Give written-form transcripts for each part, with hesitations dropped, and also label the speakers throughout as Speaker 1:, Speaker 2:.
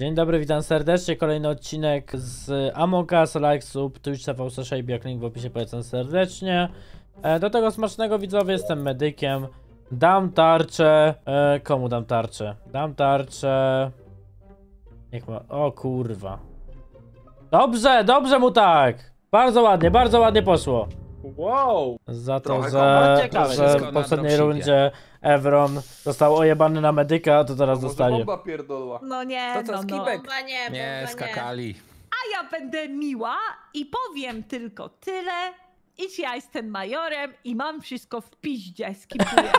Speaker 1: Dzień dobry, witam serdecznie. Kolejny odcinek z Among Us, like, sub, Twitch TV, jak link w opisie, polecam serdecznie. Do tego smacznego, widzowie, jestem medykiem. Dam tarczę. Komu dam tarczę? Dam tarczę. Niech ma. O kurwa. Dobrze, dobrze mu tak. Bardzo ładnie poszło.
Speaker 2: Wow!
Speaker 1: Za to,
Speaker 2: Trochę
Speaker 1: że w poprzedniej rundzie Evron został ojebany na medyka, to teraz dostaje.
Speaker 2: Bomba pierdolła.
Speaker 3: No nie,
Speaker 2: To co, skipek?
Speaker 3: Bomba nie,
Speaker 4: Nie, skakali.
Speaker 3: A ja będę miła i powiem tylko tyle, iż ja jestem majorem i mam wszystko w piździe, skipuję.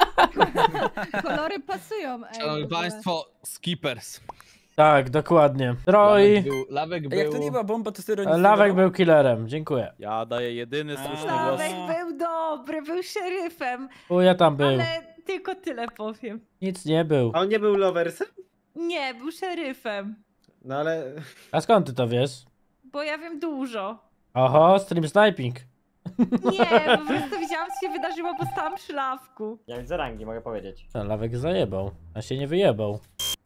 Speaker 5: Kolory pasują, ej.
Speaker 4: Szanowni Państwo, skippers.
Speaker 1: Tak, dokładnie. Troj.
Speaker 4: Lawek
Speaker 2: A
Speaker 4: był...
Speaker 2: jak to nie była bomba, to sobie
Speaker 1: Lawek był killerem, dziękuję.
Speaker 6: Ja daję jedyny słuszny głos.
Speaker 3: Lawek był dobry, był szeryfem,
Speaker 1: Ja tam był.
Speaker 3: ale tylko tyle powiem.
Speaker 1: Nic nie był.
Speaker 7: A on nie był loversem?
Speaker 3: Nie, był szeryfem,
Speaker 7: No ale...
Speaker 1: A skąd ty to wiesz?
Speaker 3: bo ja wiem dużo.
Speaker 1: Oho, stream sniping.
Speaker 3: Nie, po prostu widziałam, co się wydarzyło, bo stałam przy Lawku.
Speaker 8: Ja widzę rangi, mogę powiedzieć.
Speaker 1: Ten Lawek zajebał, a się nie wyjebał.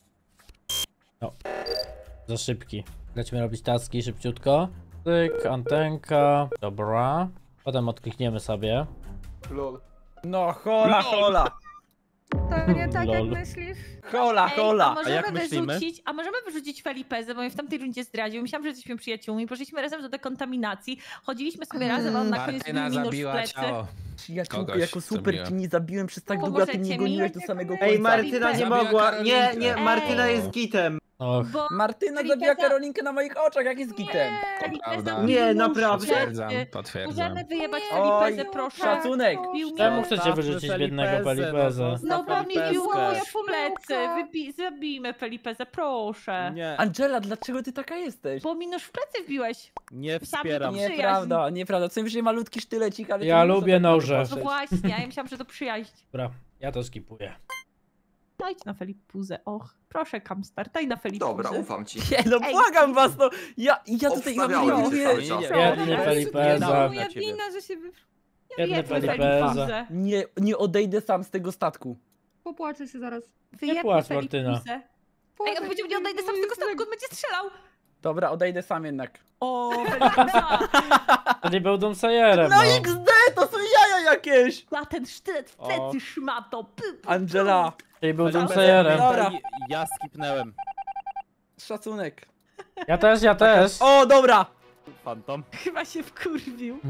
Speaker 1: O, za szybki. Lecimy robić taski szybciutko. Tyk, antenka. Dobra. Potem odklikniemy sobie.
Speaker 2: Lol. No, hola!
Speaker 5: To nie tak jak
Speaker 1: Lol.
Speaker 5: myślisz?
Speaker 2: Hola!
Speaker 3: A
Speaker 6: jak myślimy?
Speaker 3: możemy wyrzucić Felipezę, bo mnie w tamtej rundzie zdradził. Myślałam, że jesteśmy przyjaciółmi. Poszliśmy razem do dekontaminacji. Chodziliśmy sobie razem, a on na koniec
Speaker 4: Martyna
Speaker 3: był minus w
Speaker 4: zabiła
Speaker 3: plecy.
Speaker 4: ciało.
Speaker 2: Ja
Speaker 4: Kogoś
Speaker 2: jako super
Speaker 4: zabiłem.
Speaker 2: ci nie zabiłem przez tak długo, a ty
Speaker 3: Pomożecie
Speaker 2: mnie goniłeś
Speaker 3: mi?
Speaker 2: do samego końca.
Speaker 7: Ej, Martyna nie
Speaker 4: Zabiła
Speaker 7: mogła.
Speaker 4: Karolinkę.
Speaker 7: Nie, Martyna jest gitem.
Speaker 1: Och,
Speaker 3: Bo
Speaker 2: Martyna
Speaker 3: Felipeza-
Speaker 2: zabija Karolinkę na moich oczach, jak jest gitem.
Speaker 3: Felipeza
Speaker 7: Nie,
Speaker 3: wbił
Speaker 7: naprawdę?
Speaker 3: nóż w
Speaker 4: Potwierdzam,
Speaker 3: plecy.
Speaker 4: potwierdzam.
Speaker 3: Możemy wyjebać
Speaker 2: Oj,
Speaker 3: Felipezę, proszę.
Speaker 2: szacunek.
Speaker 3: Wbił mi
Speaker 1: czemu
Speaker 3: nóż.
Speaker 1: chcecie wyrzucić biednego Felipezę?
Speaker 3: No bo mi wbił
Speaker 5: Felipezkę.
Speaker 3: nóż w plecy. Zabijmy Felipezę, proszę.
Speaker 6: Nie,
Speaker 2: Angela, dlaczego ty taka jesteś?
Speaker 3: Bo mi nóż w plecy wbiłeś.
Speaker 6: nie
Speaker 3: Myślałam, że
Speaker 6: wspieram.
Speaker 3: to
Speaker 2: Nieprawda. Co najwyżej malutki sztylecik, ale...
Speaker 1: Ja
Speaker 2: to nie
Speaker 1: lubię
Speaker 2: można tak
Speaker 1: noże.
Speaker 3: No właśnie, a ja myślałam, że to przyjaźń.
Speaker 1: Dobra, ja to skipuję.
Speaker 3: Dajcie na Felipuzę, och. Proszę, Kamstar, daj na Felipuzę.
Speaker 9: Dobra, ufam ci.
Speaker 2: Nie, no
Speaker 3: Ej.
Speaker 2: błagam was, no. Ja tutaj
Speaker 9: Obstawiałem
Speaker 2: mówię...
Speaker 9: cię cały czas.
Speaker 1: Biedny
Speaker 6: Nie
Speaker 1: Felipeza.
Speaker 6: dałem
Speaker 5: Moja
Speaker 6: na ciebie.
Speaker 5: wina, że się
Speaker 1: Biedny
Speaker 3: Wyjebmy
Speaker 1: Felipeza.
Speaker 3: Felipuzę.
Speaker 2: Nie odejdę sam z tego statku.
Speaker 5: popłaczę się zaraz.
Speaker 3: Wyjebmy
Speaker 1: płacz, Martyna.
Speaker 3: Felipuzę. Ej, on powiedział, nie odejdę sam z tego statku, on będzie strzelał.
Speaker 2: Dobra, odejdę sam jednak.
Speaker 3: O, Felipuza.
Speaker 1: To nie był Doomsayerem,
Speaker 2: No
Speaker 1: no.
Speaker 2: XD, to są jaja jakieś!
Speaker 3: Na ten sztylet w
Speaker 6: O.
Speaker 3: plecy, szmato.
Speaker 2: Angela,
Speaker 1: Czyli był Doomsayerem.
Speaker 2: Dobra.
Speaker 6: Ja skipnęłem.
Speaker 2: szacunek.
Speaker 1: Ja też.
Speaker 2: O, dobra!
Speaker 6: Fantom.
Speaker 3: Chyba się wkurwił.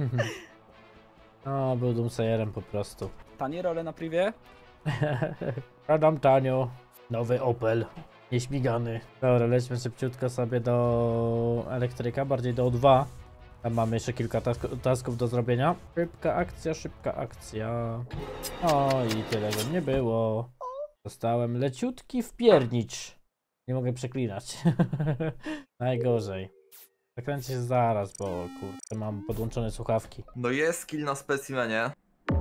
Speaker 1: O, był Doomsayerem po prostu.
Speaker 2: Tanie role na privie?
Speaker 1: Radam tanio. Nowy Opel. Nieśmigany. Dobra, lećmy szybciutko sobie do elektryka, bardziej do O2. Tam mamy jeszcze kilka tasków do zrobienia. Szybka akcja. O, i tyle go nie było. Dostałem leciutki wpiernicz. Nie mogę przeklinać. Najgorzej. Zakręcę się zaraz, bo kurde, mam podłączone słuchawki.
Speaker 9: No jest skill na specimenie,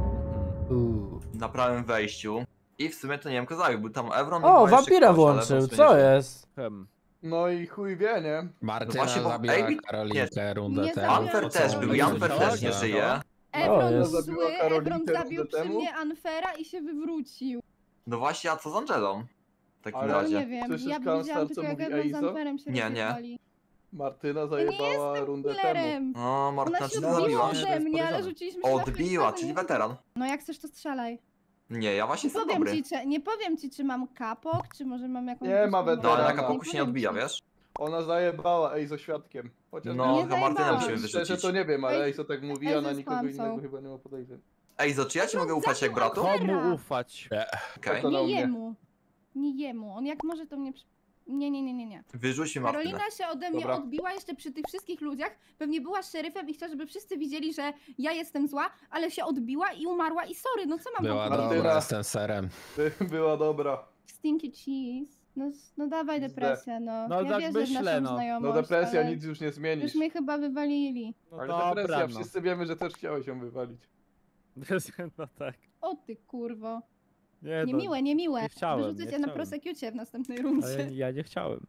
Speaker 9: na prawym wejściu. I w sumie to nie wiem, kozak, był tam Evron.
Speaker 1: O,
Speaker 9: chyba jeszcze
Speaker 1: wampira
Speaker 9: ktoś, ale
Speaker 1: włączył,
Speaker 9: w sumie
Speaker 1: co
Speaker 9: nie wiem.
Speaker 1: jest?
Speaker 2: No i chuj wie, nie?
Speaker 4: Martyna
Speaker 9: właśnie, bo
Speaker 4: zabiła
Speaker 9: Amy-
Speaker 4: Karolinkę rundę
Speaker 5: Nie
Speaker 4: temu.
Speaker 5: zabiła.
Speaker 9: Anfer też był, Janfer też nie żyje.
Speaker 5: Ebron
Speaker 1: jest.
Speaker 5: zły,
Speaker 2: Zabiła Karolinkę
Speaker 5: Ebron zabił
Speaker 2: rundę
Speaker 5: przy
Speaker 2: temu?
Speaker 5: mnie Anfera i się wywrócił.
Speaker 9: No właśnie, a co z Angelą? W takim
Speaker 2: Ale
Speaker 5: No
Speaker 9: razie.
Speaker 5: nie wiem,
Speaker 2: Słyszysz,
Speaker 5: ja
Speaker 2: Kamstar,
Speaker 5: widziałam
Speaker 2: co
Speaker 5: tylko jak
Speaker 2: mówi
Speaker 5: Ebron z
Speaker 2: Eizo?
Speaker 5: Anferem się
Speaker 9: Nie, nie.
Speaker 5: rozjechali.
Speaker 2: Martyna
Speaker 5: zajebała
Speaker 2: rundę
Speaker 5: Killerem.
Speaker 9: No, Martyna
Speaker 5: Ona się
Speaker 9: czy
Speaker 5: odbiła
Speaker 9: zabiła?
Speaker 5: ode mnie, ale rzuciliśmy się na
Speaker 9: Odbiła,
Speaker 5: Felipezę,
Speaker 9: czyli
Speaker 5: nie?
Speaker 9: weteran.
Speaker 5: No jak chcesz, to strzelaj.
Speaker 9: Nie, ja właśnie jestem dobry.
Speaker 5: Nie powiem ci, czy mam kapok, czy może mam jakąś...
Speaker 2: Nie, ma
Speaker 5: inną
Speaker 9: No, ale na
Speaker 2: weterana.
Speaker 9: kapoku się nie odbija, wiesz?
Speaker 2: Ona zajebała Eizo świadkiem. Chociaż
Speaker 9: No,
Speaker 5: Nie
Speaker 9: chyba Martynę
Speaker 5: zajebała.
Speaker 9: musimy
Speaker 2: szczerze
Speaker 9: wyrzucić.
Speaker 2: to nie wiem, ale
Speaker 5: Ej,
Speaker 2: Eizo tak mówi, a
Speaker 5: Eizo
Speaker 2: na
Speaker 5: jest
Speaker 2: nikogo
Speaker 5: kłamcą.
Speaker 2: innego chyba nie ma podejrzeń.
Speaker 9: Ej, czy ja ci mogę ufać jak bratu?
Speaker 6: Komu ufać?
Speaker 9: Okej.
Speaker 2: To do
Speaker 5: Nie
Speaker 2: mnie.
Speaker 5: jemu. Nie jemu. On jak może to mnie... Nie.
Speaker 9: Wyrzuć mi Martynę.
Speaker 5: Karolina się ode mnie
Speaker 2: Dobra.
Speaker 5: odbiła jeszcze przy tych wszystkich ludziach. Pewnie była szeryfem i chciała, żeby wszyscy widzieli, że ja jestem zła, ale się odbiła i umarła i sorry, no co mam
Speaker 4: Była
Speaker 5: powiedzieć?
Speaker 2: Martyna.
Speaker 4: dobra, jestem serem.
Speaker 2: Była dobra.
Speaker 5: Stinky cheese. No dawaj depresję, no.
Speaker 6: No
Speaker 5: ja
Speaker 6: tak
Speaker 5: wierzę w
Speaker 6: myślę,
Speaker 5: naszą
Speaker 6: no.
Speaker 5: znajomość,
Speaker 2: No depresja,
Speaker 5: ale
Speaker 2: nic już nie zmienisz.
Speaker 5: już mnie chyba wywalili.
Speaker 6: No
Speaker 2: Ale
Speaker 6: dobra,
Speaker 2: depresja,
Speaker 6: no.
Speaker 2: wszyscy wiemy, że też chciałeś ją wywalić.
Speaker 6: No tak.
Speaker 5: O ty kurwo.
Speaker 6: Nie,
Speaker 5: Niemiłe, niemiłe.
Speaker 6: nie chciałem,
Speaker 5: Wyrzucę
Speaker 6: nie
Speaker 5: cię na
Speaker 6: chciałem.
Speaker 5: prosekucie w następnej
Speaker 6: Ale
Speaker 5: rundzie.
Speaker 6: ja nie chciałem.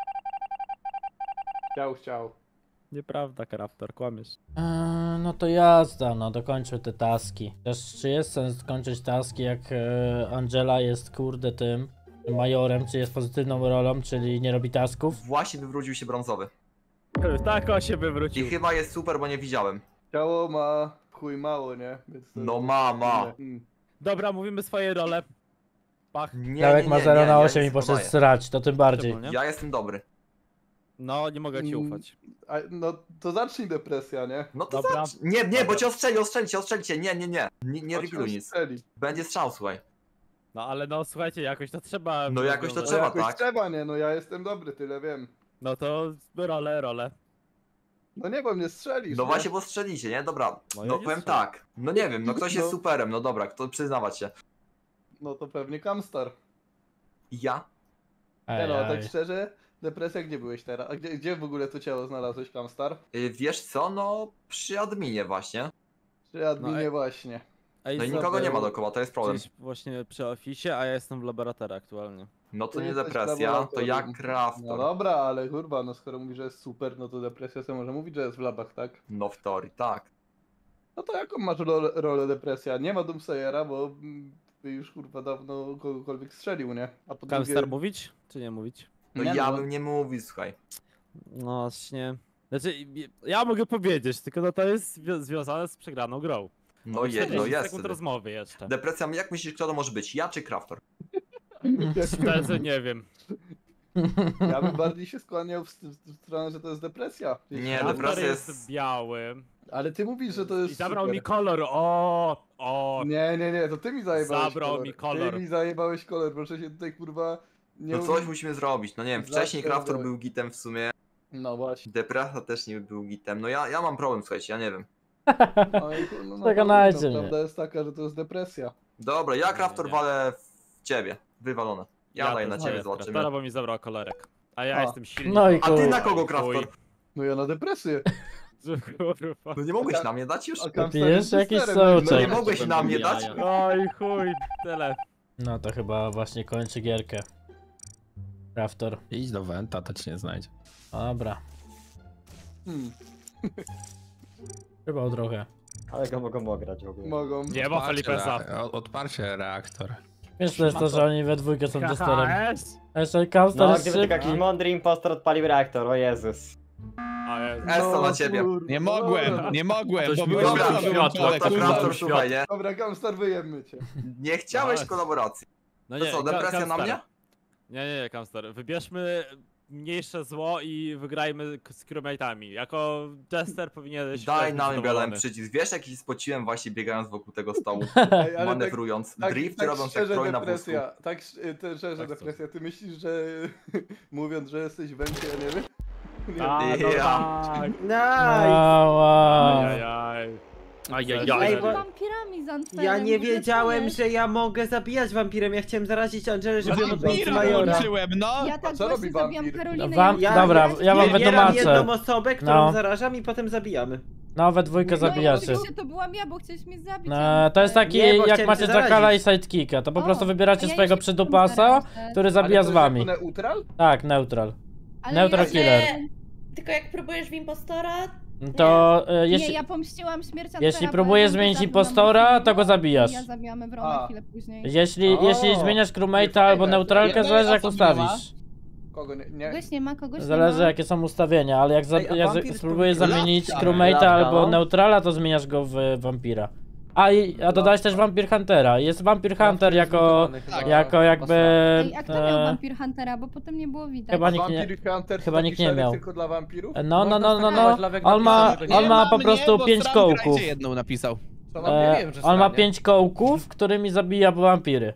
Speaker 2: Chciał.
Speaker 6: Nieprawda, Crafter, kłamiesz.
Speaker 1: No to jazda, no dokończmy te taski. Też czy jest sens kończyć taski, jak Angela jest kurde tym majorem, czy jest pozytywną rolą, czyli nie robi tasków.
Speaker 9: Właśnie wywrócił się brązowy.
Speaker 6: Tak on się wywrócił.
Speaker 9: I chyba jest super, bo nie widziałem.
Speaker 2: Ciało ma chuj mało, nie? Więc to
Speaker 9: No
Speaker 2: jest
Speaker 9: mama.
Speaker 2: inne.
Speaker 6: Dobra, mówimy swoje role. Pach.
Speaker 9: Nie,
Speaker 1: Dałek ma 0 na 8
Speaker 9: ja
Speaker 1: i poszedł
Speaker 9: nic nie
Speaker 1: srać, to tym bardziej.
Speaker 6: Czemu nie?
Speaker 9: Ja jestem dobry.
Speaker 6: No, nie mogę ci ufać.
Speaker 2: No to zacznij depresja, nie?
Speaker 9: No to
Speaker 6: Dobra.
Speaker 9: Nie, bo cię ostrzelcie. Nie
Speaker 2: Chodź,
Speaker 9: rewiluj nic.
Speaker 2: strzeli.
Speaker 9: Będzie strzał, słuchaj.
Speaker 6: No ale no słuchajcie, jakoś to trzeba.
Speaker 9: No, jakoś to
Speaker 2: No
Speaker 9: trzeba,
Speaker 2: jakoś
Speaker 9: tak?
Speaker 2: trzeba, nie? No ja jestem dobry, tyle wiem.
Speaker 6: No to role.
Speaker 2: No nie, bo mnie strzelisz,
Speaker 9: No
Speaker 2: nie?
Speaker 9: właśnie, bo strzelicie, nie? Dobra,
Speaker 6: No ja
Speaker 9: no
Speaker 6: nie
Speaker 9: powiem
Speaker 6: strzelam.
Speaker 9: tak. No nie wiem, no ktoś jest
Speaker 2: No.
Speaker 9: superem, no dobra, kto przyznawać się.
Speaker 2: No to pewnie Kamstar.
Speaker 9: Ja?
Speaker 2: Nie no,
Speaker 1: Ej,
Speaker 2: tak szczerze, depresja, gdzie byłeś teraz? A gdzie w ogóle to ciało znalazłeś, Kamstar?
Speaker 9: Wiesz co, no przy adminie właśnie.
Speaker 2: Czy adminie
Speaker 6: ej.
Speaker 2: właśnie.
Speaker 6: Ej,
Speaker 9: No i
Speaker 2: Dobra,
Speaker 9: nikogo nie ma
Speaker 2: był
Speaker 9: dookoła, to jest problem.
Speaker 6: gdzieś właśnie przy oficie, a ja jestem w laboratorium aktualnie.
Speaker 9: No to
Speaker 2: Ty
Speaker 9: nie
Speaker 2: jesteś
Speaker 9: depresja, to
Speaker 2: laboratorium.
Speaker 9: jak
Speaker 2: No
Speaker 9: Crafton.
Speaker 2: dobra, ale kurwa, no skoro mówi, że jest super, no to depresja sobie może mówić, że jest w labach, tak?
Speaker 9: No w teorii, tak.
Speaker 2: No to jaką masz rolę depresja? Nie ma Doomsayera, bo by już kurwa dawno kogokolwiek strzelił, nie? A po
Speaker 6: Kamstar mówić? Czy nie mówić?
Speaker 9: No
Speaker 2: Nie
Speaker 9: ja
Speaker 2: no.
Speaker 9: bym nie mówił, słuchaj.
Speaker 6: No właśnie. Znaczy, ja mogę powiedzieć, tylko no to jest związane z przegraną grą.
Speaker 9: No,
Speaker 6: Mam 40
Speaker 9: jest.
Speaker 6: sekund rozmowy jeszcze.
Speaker 9: Depresja, jak myślisz, kto to może być? Ja czy Craftor?
Speaker 6: Szczerze nie wiem.
Speaker 2: Ja bym bardziej się skłaniał w stronę, że to jest depresja.
Speaker 9: Nie,
Speaker 6: Raptor
Speaker 9: depresja
Speaker 6: jest
Speaker 9: jest-
Speaker 6: biały
Speaker 2: Ale ty mówisz, że to jest
Speaker 6: i zabrał
Speaker 2: super.
Speaker 6: mi kolor. O.
Speaker 2: Nie, to ty mi zajebałeś
Speaker 6: Zabrał
Speaker 2: kolor.
Speaker 6: mi kolor.
Speaker 2: Ty mi zajebałeś kolor, proszę się tutaj kurwa nie...
Speaker 9: No coś musimy zrobić, no nie wiem, wcześniej
Speaker 2: Zawsze
Speaker 9: Craftor
Speaker 2: robię.
Speaker 9: był gitem w sumie.
Speaker 2: No właśnie.
Speaker 9: Depresja też nie był gitem. No ja mam problem, słuchajcie, ja nie wiem.
Speaker 2: No, no,
Speaker 1: Przekonajcie mnie.
Speaker 2: prawda jest taka, że to jest depresja.
Speaker 9: Dobra, ja Craftor
Speaker 6: nie.
Speaker 9: walę w ciebie. Wywalone. Ja daję
Speaker 6: też
Speaker 9: na ciebie,
Speaker 6: daję
Speaker 9: zobaczymy.
Speaker 6: Craftora, bo mi zabrał kolorek. A ja
Speaker 2: A.
Speaker 6: jestem silny.
Speaker 1: No i
Speaker 9: A ty
Speaker 1: chuj.
Speaker 9: na kogo,
Speaker 6: Chuj.
Speaker 9: Craftor?
Speaker 2: No ja na depresję.
Speaker 6: Kurwa.
Speaker 9: No nie mogłeś na mnie dać już?
Speaker 2: A Kamstar
Speaker 1: Pijesz
Speaker 2: jest
Speaker 1: jakiś
Speaker 2: testerem,
Speaker 1: soczek.
Speaker 9: No nie
Speaker 1: Czekaj.
Speaker 9: mogłeś na mnie dać?
Speaker 6: Oj chuj, tyle.
Speaker 1: No to chyba właśnie kończy gierkę. Craftor.
Speaker 4: Idź do Wenta, to cię nie znajdzie.
Speaker 1: Dobra.
Speaker 2: Hmm,
Speaker 1: Chyba trochę.
Speaker 7: Ale go mogą ograć w ogóle.
Speaker 2: mogą.
Speaker 6: Nie ma Felipesa.
Speaker 4: Odparcie reaktor.
Speaker 1: Myślę, jest to, że oni we dwójkę są testerem.
Speaker 6: KHS?
Speaker 1: A jeszcze Kamstar
Speaker 7: No,
Speaker 1: jest
Speaker 7: gdyby tylko
Speaker 1: szybki.
Speaker 7: jakiś mądry impostor odpalił reaktor, o Jezus.
Speaker 6: A jest.
Speaker 9: Esta na ciebie.
Speaker 2: kurwa,
Speaker 4: Nie
Speaker 2: dobra.
Speaker 4: mogłem,
Speaker 6: Ktoś
Speaker 4: bo
Speaker 6: mi
Speaker 4: byłem
Speaker 9: Dobra,
Speaker 6: oświatło,
Speaker 4: światło.
Speaker 6: ktoś mi
Speaker 9: Craftor,
Speaker 6: oświatło.
Speaker 9: słuchaj, nie?
Speaker 2: Dobra, Kamstar, wyjemy cię.
Speaker 9: Nie chciałeś
Speaker 6: Nice.
Speaker 9: kolaboracji.
Speaker 6: No
Speaker 9: To co, depresja na
Speaker 6: Kamstar.
Speaker 9: mnie?
Speaker 6: Nie, Kamstar. Wybierzmy mniejsze zło i wygrajmy z crewmate'ami. Jako jester powinieneś...
Speaker 9: Daj
Speaker 6: być
Speaker 9: na mnie
Speaker 6: zadowolony.
Speaker 9: belem przycisk. Wiesz jaki spociłem właśnie biegając wokół tego stołu,
Speaker 2: Ej, ale
Speaker 9: manewrując, drift robiąc jak
Speaker 2: szczerze
Speaker 9: troj na wózku.
Speaker 2: depresja, szczerze
Speaker 6: Tak, co?
Speaker 2: depresja, ty myślisz, że mówiąc, że jesteś w węcie, ja nie wiem? Nie
Speaker 6: A, no
Speaker 9: Ja.
Speaker 6: tak.
Speaker 7: Nice!
Speaker 1: Wow.
Speaker 6: Ajajaj.
Speaker 7: Ej, bo-
Speaker 5: wampirami z Antwerem.
Speaker 7: Ja nie
Speaker 5: mówię,
Speaker 7: wiedziałem,
Speaker 5: co jest.
Speaker 7: że ja mogę zabijać wampirem. Ja chciałem zarazić Angelę, żeby ją odbić
Speaker 4: Wampira
Speaker 7: Majora.
Speaker 4: włączyłem, no!
Speaker 5: Ja tak
Speaker 2: co
Speaker 5: właśnie
Speaker 2: robi
Speaker 5: zabijam
Speaker 2: wampir?
Speaker 5: Karolinę.
Speaker 1: Wam-
Speaker 5: ja
Speaker 1: dobra, ja wam
Speaker 7: Wybieram
Speaker 1: wytłumaczę.
Speaker 7: jedną osobę, którą
Speaker 1: No.
Speaker 7: zarażam i potem zabijamy.
Speaker 1: No we dwójkę
Speaker 2: No,
Speaker 1: zabijacie.
Speaker 5: Oczywiście to byłam ja, bo chciałeś mnie zabić.
Speaker 1: To jest taki
Speaker 7: Nie, bo
Speaker 1: jak
Speaker 7: chciałem
Speaker 1: macie
Speaker 7: cię zarazić.
Speaker 1: Jackala i Sidekicka, to po prostu wybieracie swojego przydupasa, który zabija z wami.
Speaker 2: Neutral?
Speaker 1: Tak, neutral. Neutral killer.
Speaker 8: Tylko jak próbujesz w impostora,
Speaker 1: To
Speaker 5: Nie,
Speaker 1: jeśli...
Speaker 5: ja pomściłam śmierć Antwera,
Speaker 1: jeśli
Speaker 5: bo
Speaker 1: próbujesz
Speaker 5: ja go
Speaker 1: zmienić
Speaker 5: zabiłam
Speaker 1: impostora,
Speaker 5: na
Speaker 1: to go zabijasz.
Speaker 5: Ja zabijamy
Speaker 2: A.
Speaker 5: Wrona chwilę później.
Speaker 1: Jeśli zmieniasz crewmate'a albo
Speaker 2: fajne.
Speaker 1: neutralkę, zależy jak ustawisz.
Speaker 2: Kogo nie?
Speaker 5: Kogoś nie ma, kogoś
Speaker 1: Zależy
Speaker 5: nie ma.
Speaker 1: jakie są ustawienia, ale jak
Speaker 7: Ej, a wampir
Speaker 1: spróbujesz
Speaker 7: to-
Speaker 1: zamienić
Speaker 4: Lawka.
Speaker 1: crewmate'a
Speaker 7: Lawka,
Speaker 1: albo
Speaker 7: no.
Speaker 1: neutrala, to zmieniasz go w wampira. A dodałeś też Vampir Huntera. Jest Vampir Hunter jako jakby...
Speaker 5: Ej, a kto miał Vampir Huntera, bo potem nie było widać.
Speaker 1: Chyba nikt nie...
Speaker 2: Vampir Hunter
Speaker 1: chyba nikt nie miał.
Speaker 2: tylko dla wampirów?
Speaker 1: No.
Speaker 7: Lawek
Speaker 1: On ma
Speaker 7: napisał,
Speaker 1: po prostu 5 kołków.
Speaker 4: jedną napisał.
Speaker 1: On ma 5 kołków, którymi zabija wampiry.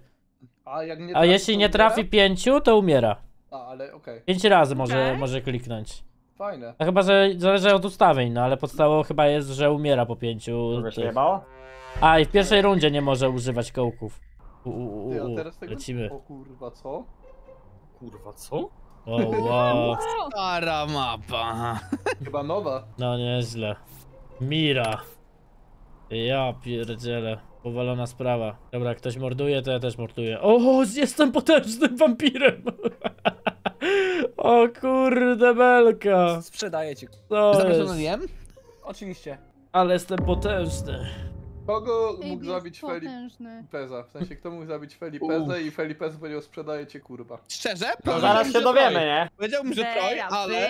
Speaker 1: A jeśli nie trafi 5, to umiera.
Speaker 2: A, ale okej.
Speaker 1: 5 razy
Speaker 3: Okej.
Speaker 1: może kliknąć.
Speaker 2: Fajne.
Speaker 1: No chyba, że zależy od ustawień, no ale podstawą chyba jest, że umiera po 5
Speaker 7: Kogoś
Speaker 1: tych.
Speaker 7: jebało?
Speaker 1: A i w pierwszej rundzie nie może używać kołków.
Speaker 2: Ty, a teraz tego...
Speaker 1: Lecimy.
Speaker 2: O kurwa, co?
Speaker 6: Kurwa, co?
Speaker 1: O, wow.
Speaker 4: Stara mapa.
Speaker 2: Chyba nowa.
Speaker 1: No nieźle. Mira. Ja pierdzielę. Powalona sprawa. Dobra, ktoś morduje, to ja też morduję. O, jestem potężnym wampirem! O kurde belka.
Speaker 10: Sprzedaję ci.
Speaker 1: Co
Speaker 10: Zamiast
Speaker 1: jest?
Speaker 10: wiem? Oczywiście.
Speaker 1: Ale jestem potężny.
Speaker 2: Kogo mógł
Speaker 5: Ej,
Speaker 2: zabić
Speaker 5: jest potężny.
Speaker 2: Felipeza? W sensie, kto mógł zabić Felipezę i Felipez powiedział sprzedaję cię kurwa.
Speaker 4: Szczerze?
Speaker 7: No
Speaker 4: Powiedziałbym,
Speaker 7: zaraz się
Speaker 4: że
Speaker 7: dowiemy,
Speaker 4: Troy.
Speaker 7: nie?
Speaker 4: Powiedziałbym, że Troy, ale...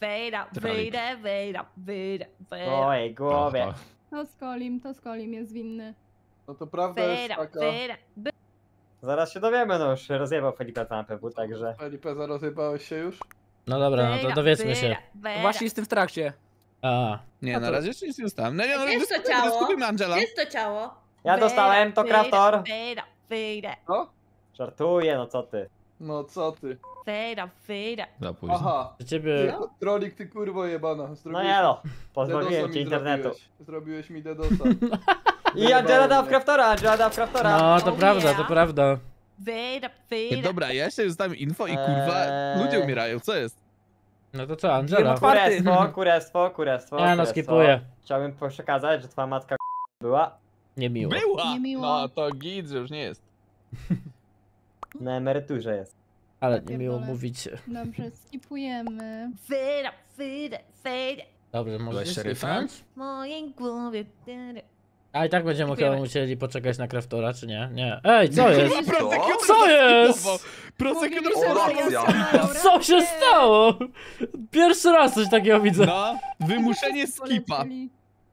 Speaker 3: Wyjdę.
Speaker 7: Ojej, głowie.
Speaker 5: To Skolim jest winny.
Speaker 2: No to prawda jest taka...
Speaker 7: Zaraz się dowiemy, no już rozjebał Felipe na PW, także...
Speaker 2: Felipeza, rozjebałeś się już?
Speaker 1: No dobra, no to dowiedzmy się.
Speaker 10: Właśnie jestem w trakcie.
Speaker 1: A,
Speaker 4: Nie, na razie jeszcze nic nie dostałem. No nie, no,
Speaker 8: Gdzie jest to
Speaker 4: dyskutujmy,
Speaker 8: ciało?
Speaker 4: dyskutujmy, Angela.
Speaker 8: Gdzie jest to ciało?
Speaker 7: Ja dostałem, to Kraftor.
Speaker 3: Wyjdę.
Speaker 2: Co?
Speaker 7: Żartuję, no co ty.
Speaker 2: No co ty?
Speaker 3: Wyjdę.
Speaker 4: Za późno.
Speaker 2: Aha.
Speaker 1: do ciebie...
Speaker 2: Trolik, ty kurwo jebana.
Speaker 7: No nie no,
Speaker 2: DDoSa
Speaker 7: pozbawiłem
Speaker 2: mi
Speaker 7: cię internetu.
Speaker 2: Zrobiłeś mi DDoSa.
Speaker 7: I Angela dał w Kraftora, Angela dał w Kraftora.
Speaker 1: No, to
Speaker 3: Oh,
Speaker 1: prawda,
Speaker 3: yeah.
Speaker 1: to prawda.
Speaker 3: Wyjdę.
Speaker 4: Dobra, ja jeszcze dostałem info i kurwa, ludzie umierają, co jest?
Speaker 1: No to co, Angela?
Speaker 7: Kurestwo.
Speaker 1: Ja no skipuję.
Speaker 7: Chciałbym przekazać, że twoja matka była
Speaker 1: Niemiło.
Speaker 4: Była!
Speaker 5: Niemiło.
Speaker 4: No to git, że już nie jest.
Speaker 7: na emeryturze jest.
Speaker 1: Ale
Speaker 5: Ja
Speaker 1: niemiło
Speaker 5: pierdolę.
Speaker 1: mówić.
Speaker 5: Dobrze, skipujemy.
Speaker 3: Wyjdę.
Speaker 1: Dobrze, może
Speaker 4: Byłeś szeryfem?
Speaker 1: skipnąć?
Speaker 3: W mojej głowie.
Speaker 1: A i tak będziemy
Speaker 3: Dziękujemy.
Speaker 1: chyba musieli poczekać na Kraftora, czy nie? Nie. Ej, co jest?
Speaker 4: Prosekutor
Speaker 1: Co jest?
Speaker 4: zaskipował. Prosekutor
Speaker 5: Mówili, że
Speaker 9: Olacja.
Speaker 5: jest
Speaker 1: Co się stało? Pierwszy raz coś takiego widzę.
Speaker 4: No, wymuszenie skipa.
Speaker 5: Polecieli.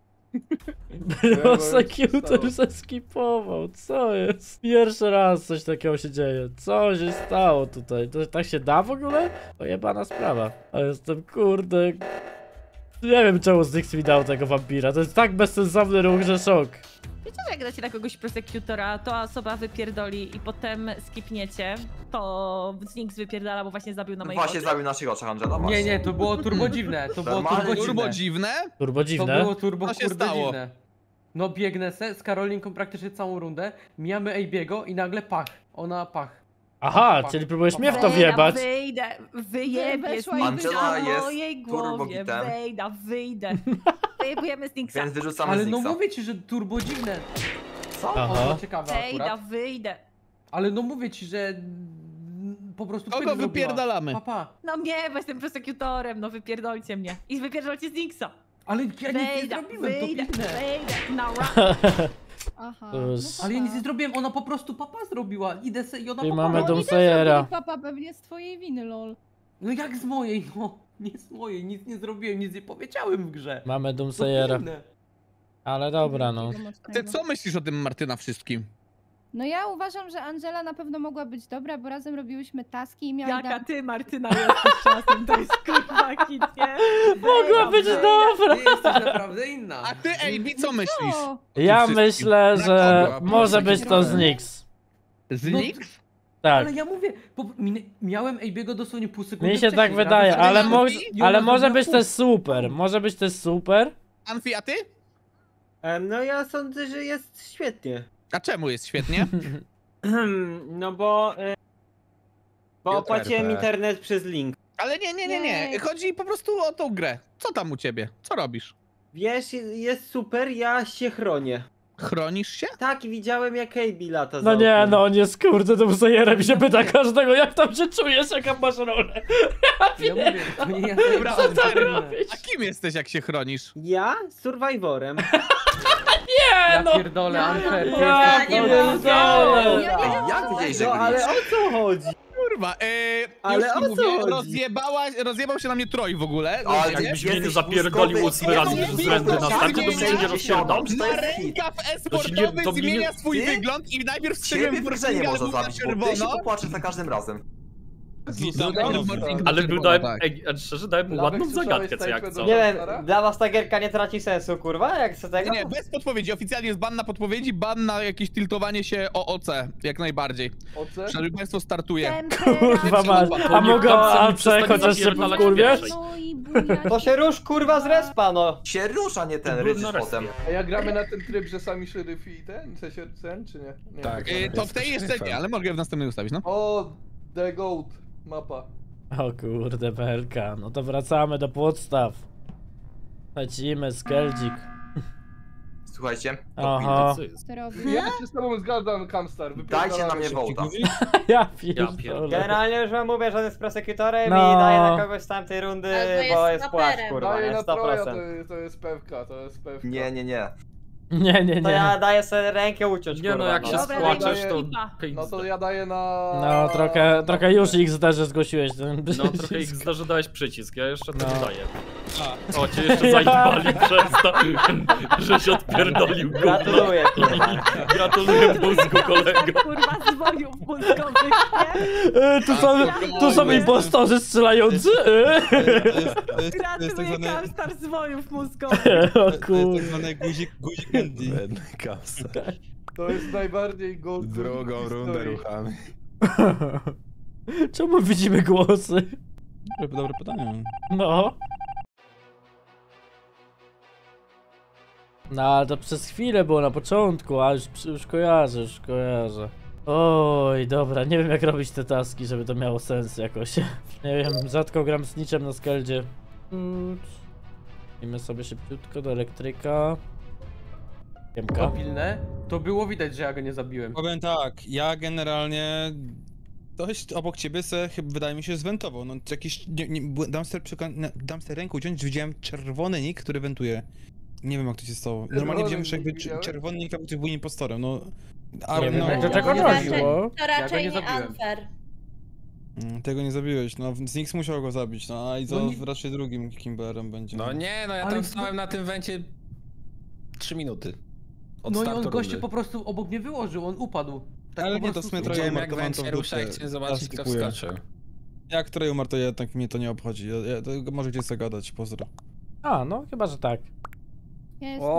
Speaker 1: Prosecutor zeskipował, co jest? Pierwszy raz coś takiego się dzieje. Co się stało tutaj? To tak się da w ogóle? To jebana sprawa. A jestem kurde... Nie wiem czemu Zyx mi dał tego wampira. To jest tak bezsensowny ruch, że szok.
Speaker 3: Wiecie, że jak dacie na kogoś prosekutora, to osoba wypierdoli i potem skipniecie, to Zinx wypierdala, bo właśnie zabił na moich
Speaker 9: Właśnie
Speaker 3: oczach.
Speaker 9: zabił na naszych oczach, Angela, właśnie.
Speaker 10: Nie, to było turbo dziwne. To było
Speaker 9: Normalnie
Speaker 10: turbo
Speaker 4: Turbo
Speaker 10: dziwne.
Speaker 4: dziwne?
Speaker 1: Turbo
Speaker 10: To
Speaker 1: dziwne.
Speaker 10: było turbo
Speaker 4: Co się
Speaker 10: kurde
Speaker 4: stało?
Speaker 10: dziwne. No biegnę z Karolinką praktycznie całą rundę, mijamy Ejbiego i nagle pach. Ona pach.
Speaker 1: Aha, czyli próbujesz mnie w to wjebać.
Speaker 3: Wyjebie
Speaker 5: Weszła
Speaker 3: Zinxa
Speaker 5: i
Speaker 9: Angela
Speaker 3: na
Speaker 9: jest
Speaker 3: mojej
Speaker 9: turbo
Speaker 3: głowie.
Speaker 9: gitem.
Speaker 3: Wyjdę. Wyjebujemy Zinxa.
Speaker 9: Więc wyrzucamy
Speaker 10: Ale
Speaker 9: z
Speaker 10: no
Speaker 9: Nixa.
Speaker 10: mówię ci, że turbo dziwne.
Speaker 9: Co?
Speaker 10: O,
Speaker 1: Aha.
Speaker 10: to ciekawe akurat.
Speaker 3: Wyjdę.
Speaker 10: Ale no mówię ci, że po prostu
Speaker 4: Kogo
Speaker 10: pyk zrobiła.
Speaker 4: wypierdalamy?
Speaker 10: Papa.
Speaker 3: No nie, bo jestem prosekutorem, no wypierdolcie mnie. I wypierdolcie Zinxa.
Speaker 10: Ale ja nic nie
Speaker 3: Wyjdę.
Speaker 10: zrobiłem, to piwne.
Speaker 3: Na
Speaker 5: Aha.
Speaker 1: To jest-
Speaker 10: Ale ja nic nie zrobiłem, ona po prostu papa zrobiła. Idę se i ona
Speaker 1: I
Speaker 10: papa
Speaker 1: mamy
Speaker 10: robi.
Speaker 1: Doomsayera.
Speaker 5: Papa pewnie z twojej winy, lol.
Speaker 10: No jak z mojej, no. Nie z mojej, nic nie zrobiłem, nic nie powiedziałem w grze.
Speaker 1: Mamy
Speaker 10: To
Speaker 1: Doomsayera.
Speaker 10: piwne.
Speaker 1: Ale dobra, no.
Speaker 4: Ty co myślisz o tym Martyna wszystkim?
Speaker 5: No ja uważam, że Angela na pewno mogła być dobra, bo razem robiłyśmy taski i miała...
Speaker 3: Jaka ty, Martyna, jesteś czasem, to jest kurwa hit, nie?
Speaker 1: Mogła być dobra.
Speaker 10: Ty jesteś naprawdę inna.
Speaker 4: A ty, AB, co myślisz?
Speaker 5: O,
Speaker 1: Ja
Speaker 4: wszystkim.
Speaker 1: myślę,
Speaker 4: Na
Speaker 1: że
Speaker 4: kogo?
Speaker 1: może być to Znix.
Speaker 4: Z
Speaker 10: No,
Speaker 4: Nix?
Speaker 1: Tak.
Speaker 10: Ale ja mówię, miałem Ejbiego dosłownie pół sekundy
Speaker 1: Mi się tak
Speaker 10: wcześniej,
Speaker 1: wydaje,
Speaker 10: razem z
Speaker 1: ale,
Speaker 10: Ejbiego i ona
Speaker 1: ale może
Speaker 10: zrobiła
Speaker 1: być
Speaker 10: pół.
Speaker 1: też super. Może być też super.
Speaker 4: Anfi, a ty?
Speaker 7: No ja sądzę, że jest świetnie.
Speaker 4: A czemu jest świetnie?
Speaker 7: No bo... Bo
Speaker 4: Piotr
Speaker 7: opłaciłem
Speaker 4: RP.
Speaker 7: internet przez link.
Speaker 4: Ale nie. Chodzi po prostu o tą grę. Co tam u ciebie? Co robisz?
Speaker 7: Wiesz, jest super, ja się chronię.
Speaker 4: Chronisz się?
Speaker 7: Tak, widziałem jak AB lata za
Speaker 1: No nie,
Speaker 7: oknem.
Speaker 1: no on jest kurde Doomsayerem i się pyta każdego, jak tam się czujesz, jaka masz rolę.
Speaker 10: Ja mówię, to nie ja
Speaker 4: Dobra,
Speaker 1: Co tam
Speaker 4: Anfi,
Speaker 1: robisz?
Speaker 4: a kim jesteś, jak się chronisz?
Speaker 7: Ja? Survivorem.
Speaker 1: Nie
Speaker 10: Ja
Speaker 1: no!
Speaker 10: pierdolę, unfair. ty
Speaker 1: Ja
Speaker 10: jesteś
Speaker 8: nie
Speaker 10: naprawdę-
Speaker 1: pierdolę.
Speaker 5: Ja nie wiem,
Speaker 9: Jak
Speaker 5: co
Speaker 9: wiedziałeś, że
Speaker 7: No ale o co chodzi?
Speaker 4: Kurwa,
Speaker 7: Ale
Speaker 4: już
Speaker 7: o
Speaker 4: ci
Speaker 7: co
Speaker 4: mówię,
Speaker 7: chodzi?
Speaker 4: rozjebał się na mnie Troy w ogóle.
Speaker 9: Ale
Speaker 4: rozumiesz?
Speaker 9: jakbyś
Speaker 11: mnie
Speaker 9: jesteś
Speaker 11: zapierdolił
Speaker 9: mózgowy,
Speaker 11: 8 razy
Speaker 9: nie
Speaker 11: z rzędu
Speaker 9: wiem,
Speaker 11: na
Speaker 9: jak
Speaker 11: starcie, to
Speaker 9: to
Speaker 11: bym się nie rozpierdał.
Speaker 9: To jest hit.
Speaker 4: Rękaw
Speaker 11: To
Speaker 4: eskortowy
Speaker 11: mnie
Speaker 4: zmienia
Speaker 11: nie-
Speaker 4: swój
Speaker 9: Ty?
Speaker 4: wygląd i najpierw strzeliłem
Speaker 9: Ciebie
Speaker 4: w
Speaker 9: w grze nie
Speaker 4: Portugalii
Speaker 9: można
Speaker 4: na
Speaker 9: zabić, bo ty się
Speaker 4: czerwono.
Speaker 9: popłaczesz za każdym razem.
Speaker 11: Ale
Speaker 4: Czerwono,
Speaker 11: dałem,
Speaker 4: tak.
Speaker 11: szczerze dałem
Speaker 2: Lawek,
Speaker 11: ładną
Speaker 2: słyszałeś
Speaker 11: zagadkę, co jak
Speaker 2: snajpę
Speaker 11: co.
Speaker 2: do-
Speaker 7: Nie wiem,
Speaker 2: Stara?
Speaker 7: dla was ta gierka nie traci sensu, kurwa? Jak co tego?
Speaker 4: Nie, bez podpowiedzi. Oficjalnie jest ban na podpowiedzi, ban na jakieś tiltowanie się o OC, jak najbardziej.
Speaker 2: Oce?
Speaker 4: Szanowni Państwo, startuje.
Speaker 1: Kurwa mać. A mogę AC chociaż się
Speaker 11: napierdalać
Speaker 1: kurwie?
Speaker 11: pierwszej.
Speaker 5: No i bujać.
Speaker 7: To się rusz kurwa z respa, no.
Speaker 9: Się rusza, nie ten
Speaker 11: Byłem
Speaker 9: ryczysz
Speaker 11: na respie.
Speaker 9: potem.
Speaker 2: A ja gramy na ten tryb, że sami szeryfi i ten? W sensie ten, czy nie? Nie.
Speaker 11: Tak.
Speaker 4: To w tej jeszcze nie, ale mogę w następnej ustawić, no.
Speaker 2: O, The Goat mapa.
Speaker 1: O kurde, PLK. No to wracamy do podstaw. Lecimy, Skeldzik.
Speaker 9: Słuchajcie,
Speaker 1: Aha.
Speaker 11: Co jest?
Speaker 5: Co robi?
Speaker 2: Ja się z tobą zgadzam, Kamstar.
Speaker 9: dajcie na mnie
Speaker 2: Wypierdalamy.
Speaker 9: wołta.
Speaker 1: Ja
Speaker 11: pierdolę.
Speaker 1: pierdolę.
Speaker 7: Generalnie już wam mówię, że on jest prosekutorem
Speaker 1: No.
Speaker 7: i daje na kogoś z tamtej rundy,
Speaker 8: Albo jest
Speaker 7: bo jest płaszcz,
Speaker 8: snaperem.
Speaker 7: kurwa,
Speaker 2: Daję
Speaker 7: nie?
Speaker 2: na Troja,
Speaker 7: 100%.
Speaker 2: to jest pewka, to jest pewka.
Speaker 9: Nie.
Speaker 1: Nie.
Speaker 7: To ja daję sobie rękę uciąć,
Speaker 11: Nie no,
Speaker 7: kurwa,
Speaker 11: jak się
Speaker 3: Dobra,
Speaker 11: spłaczesz,
Speaker 2: daj
Speaker 11: to...
Speaker 3: Filipa.
Speaker 2: No to ja daję na...
Speaker 1: No, trochę już ich zdarzy zgłosiłeś ten
Speaker 11: No trochę ich zdarzy, dałeś przycisk, ja jeszcze to
Speaker 1: No.
Speaker 11: nie daję. O, cię jeszcze zajebali przez to, żeś odpierdolił gówno.
Speaker 7: Gratuluję, kurwa.
Speaker 11: Gratuluję mózgu, kolego.
Speaker 3: Kurwa, zwojów mózgowych, nie?
Speaker 1: Tu są impostorzy strzelający?
Speaker 3: Gratuluję, Kamstar, zwojów mózgowych.
Speaker 1: O kur...
Speaker 12: guzik Andy.
Speaker 2: To jest najbardziej gold.
Speaker 12: Drugą rundę ruchamy.
Speaker 1: Czemu widzimy głosy?
Speaker 12: Dobre pytanie.
Speaker 1: No. No ale to przez chwilę było na początku, a już kojarzę. Oj, dobra, nie wiem jak robić te taski, żeby to miało sens jakoś. Nie wiem, rzadko gram z niczym na skeldzie. Idziemy sobie szybciutko do elektryka. Piemka.
Speaker 10: Mobilne, to było widać, że ja go nie zabiłem.
Speaker 12: Powiem tak, ja generalnie dość obok ciebie se chyba wydaje mi się zwentował. No jakiś. Dam sobie rękę uciąć, widziałem czerwony nick, który wentuje. Nie wiem jak to się stało. Normalnie widziałem, że jakby czerwony nick jakby był impostorem, no.
Speaker 1: Nie wiem, jak do
Speaker 12: no.
Speaker 1: czego chodziło.
Speaker 8: To raczej
Speaker 10: nie
Speaker 8: nie
Speaker 10: zabiłem.
Speaker 8: unfair.
Speaker 12: Tego nie zabiłeś, no Znix musiał go zabić, no i to
Speaker 10: No nie-
Speaker 12: raczej drugim Kimberem będzie.
Speaker 11: No nie, no ja
Speaker 10: Ale-
Speaker 11: tam stałem na tym wencie 3 minuty. Od
Speaker 10: No i
Speaker 11: startu
Speaker 10: on goście
Speaker 11: rundy.
Speaker 10: po prostu obok mnie wyłożył, on upadł. Tak
Speaker 12: Ale
Speaker 10: po
Speaker 12: nie, to
Speaker 10: prostu
Speaker 12: w sumie trochę
Speaker 11: Widziałem jak
Speaker 12: umartowałem to
Speaker 11: went
Speaker 12: w
Speaker 11: się rusza i
Speaker 12: dupie.
Speaker 11: chciałem zobaczyć kto
Speaker 12: Skipuję.
Speaker 11: wskoczył.
Speaker 12: Jak której umarł, to jednak mnie to nie obchodzi. To możecie sobie gadać, pozdro.
Speaker 1: A, no chyba, że tak.
Speaker 5: Ja jestem...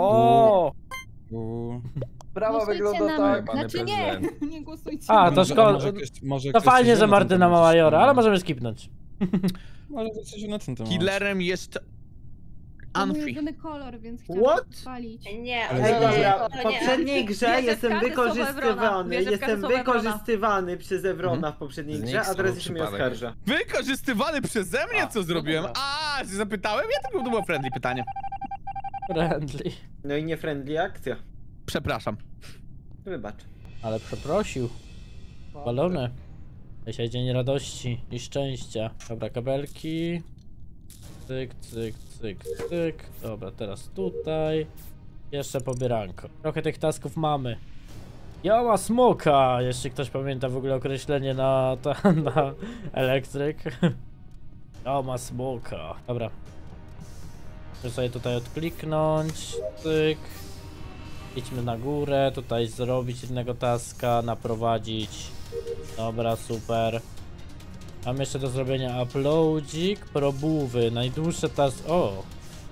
Speaker 2: Sprawa
Speaker 5: Głosujcie
Speaker 2: wygląda
Speaker 5: na
Speaker 2: tak.
Speaker 5: mnie. Znaczy nie, nie głosujcie
Speaker 1: A,
Speaker 5: na
Speaker 1: to
Speaker 5: mnie.
Speaker 1: szkoda.
Speaker 12: Może
Speaker 1: To
Speaker 12: ktoś
Speaker 1: fajnie,
Speaker 12: coś
Speaker 1: że
Speaker 12: wie na ten
Speaker 1: Martyna ma
Speaker 12: temat.
Speaker 1: majora, ale możemy skipnąć.
Speaker 12: Może coś na ten temat.
Speaker 4: Killerem jest...
Speaker 5: To mój
Speaker 4: Unfree.
Speaker 5: ulubiony kolor, więc chciałam
Speaker 7: What?
Speaker 5: spalić.
Speaker 8: Nie,
Speaker 12: Ale
Speaker 7: Ej,
Speaker 8: to
Speaker 7: dobra,
Speaker 8: nie,
Speaker 7: w poprzedniej grze
Speaker 3: Bierze
Speaker 7: jestem
Speaker 3: karty słowa Evrona.
Speaker 7: wykorzystywany.
Speaker 3: Bierze karty
Speaker 7: Jestem
Speaker 3: słowa Evrona.
Speaker 7: wykorzystywany przez Evrona w poprzedniej
Speaker 11: Z
Speaker 7: grze,
Speaker 11: Nix
Speaker 7: a teraz
Speaker 11: to
Speaker 7: jeszcze mnie
Speaker 11: przypadek.
Speaker 7: oskarża.
Speaker 4: Wykorzystywany przeze mnie, co zrobiłem? A, się zapytałem? Ja tylko to było friendly pytanie.
Speaker 1: Friendly.
Speaker 7: No i nie friendly akcja.
Speaker 4: Przepraszam.
Speaker 7: Wybacz.
Speaker 1: Ale przeprosił. Balony. Dzisiaj dzień radości i szczęścia. Dobra, kabelki. Cyk. Dobra, teraz tutaj. Jeszcze pobieranko. Trochę tych tasków mamy. Jała smoka! Jeśli ktoś pamięta w ogóle określenie na elektryk. Jała smoka. Dobra. Muszę sobie tutaj odkliknąć. Cyk. Idźmy na górę, tutaj zrobić innego taska, naprowadzić. Dobra, super. Mam jeszcze do zrobienia uploadzik, probówy, najdłuższe o!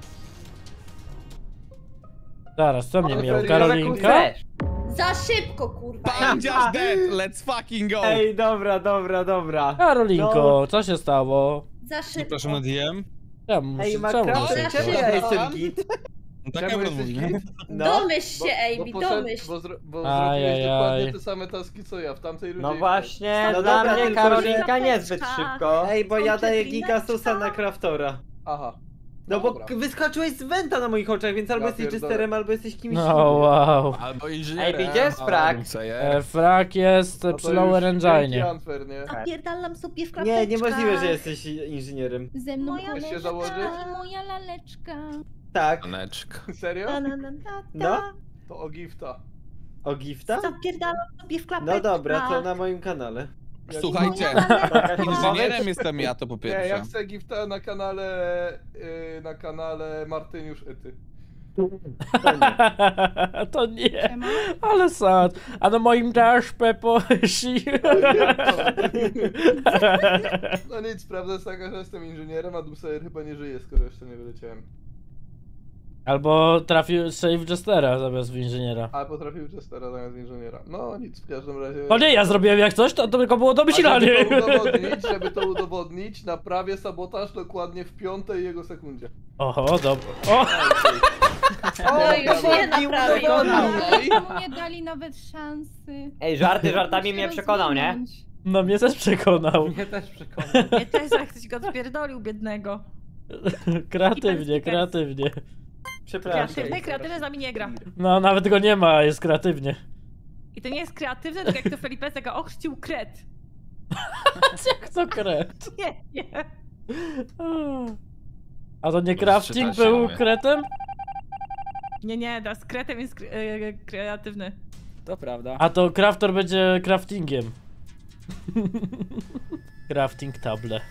Speaker 1: Zaraz, co mnie miał? Karolinka?
Speaker 8: Za szybko, kurwa.
Speaker 4: Bandziasz dead, let's fucking go!
Speaker 7: Ej, dobra.
Speaker 1: Karolinko, co się stało?
Speaker 8: Za szybko.
Speaker 12: Zapraszam na DM.
Speaker 1: Czemu?
Speaker 7: Ej,
Speaker 1: czemu?
Speaker 7: Makrafy, czemu ja jestem git?
Speaker 12: No tak
Speaker 2: Czemu
Speaker 12: Ebron
Speaker 2: jesteś
Speaker 12: mówi, nie?
Speaker 2: git?
Speaker 7: No.
Speaker 8: Domyśl się, AB,
Speaker 2: poszedł-
Speaker 8: domyśl.
Speaker 2: bo zrobiłeś
Speaker 1: Ajajaj.
Speaker 2: dokładnie te same taski co ja w tamtej rundzie.
Speaker 7: No właśnie,
Speaker 5: No
Speaker 7: dla
Speaker 5: dobra,
Speaker 7: mnie
Speaker 5: tylko
Speaker 7: Karolinka
Speaker 3: że-
Speaker 7: niezbyt szybko. Ej, bo ja daję
Speaker 3: Chwileczka.
Speaker 7: Gigasusa na Craftora.
Speaker 2: Aha.
Speaker 7: No bo
Speaker 2: Dobra.
Speaker 7: wyskoczyłeś z Venta na moich oczach, więc albo
Speaker 2: Ja
Speaker 7: jesteś
Speaker 2: pierdolę.
Speaker 7: Jesterem, albo jesteś kimś
Speaker 1: No
Speaker 7: innym.
Speaker 1: wow.
Speaker 11: Albo
Speaker 7: Ej,
Speaker 11: inżynierem.
Speaker 7: gdzie jest frak?
Speaker 1: Frak jest
Speaker 2: No to
Speaker 1: przy
Speaker 2: już
Speaker 1: Lower
Speaker 2: wielki
Speaker 1: Engine.
Speaker 2: unfair, nie?
Speaker 8: Napierdalam sobie w
Speaker 7: Nie,
Speaker 8: klapeczkę.
Speaker 7: niemożliwe, że jesteś inżynierem.
Speaker 5: Ze mną
Speaker 8: Moja
Speaker 2: Chcesz się
Speaker 5: koleżanka
Speaker 2: założyć?
Speaker 5: i moja laleczka.
Speaker 7: Tak.
Speaker 11: Koneczka.
Speaker 2: Serio?
Speaker 7: No?
Speaker 2: To o gifta.
Speaker 7: O gifta?
Speaker 8: Zapierdalam sobie w klapeczkę.
Speaker 7: No dobra, to na moim kanale.
Speaker 4: Słuchajcie,
Speaker 7: Jakaś
Speaker 4: inżynierem jestem ja, to po
Speaker 2: Nie, ja
Speaker 4: pierwsze.
Speaker 2: chcę gifta na kanale Martyniusz Ety.
Speaker 1: To nie,
Speaker 5: Siema.
Speaker 1: ale sad. A na moim też Peposi.
Speaker 2: No nic, prawda jest taka, że jestem inżynierem, a Doomsayer chyba nie żyje, skoro jeszcze nie wyleciałem.
Speaker 1: Albo trafił strzelił w Jestera zamiast w inżyniera.
Speaker 2: A potrafił Chestera zamiast inżyniera. No nic, w każdym razie...
Speaker 1: To nie ja zrobiłem jak coś, to tylko było domyślanie.
Speaker 2: Żeby to udowodnić, naprawię sabotaż dokładnie w 5 jego sekundzie.
Speaker 1: Oho, dobra. O!
Speaker 8: O, już nie naprawił.
Speaker 5: Mu nie dali nawet szansy.
Speaker 7: Ej, żartami mnie przekonał, nie?
Speaker 1: No mnie też przekonał.
Speaker 10: Mnie też przekonał.
Speaker 3: Nie też jak ktoś go odpierdolił, biednego.
Speaker 1: Kreatywnie.
Speaker 7: Przepraszam.
Speaker 3: Kreatywny z nami nie gra.
Speaker 1: No nawet go nie ma, jest kreatywnie.
Speaker 3: I to nie jest kreatywne, tylko jak to Felipe tego ochrzcił kret.
Speaker 1: Jak to kret?
Speaker 3: Nie.
Speaker 1: A to nie crafting był kretem?
Speaker 3: Nie, da, z kretem jest kreatywny.
Speaker 13: To prawda.
Speaker 1: A to crafter będzie craftingiem. Crafting table.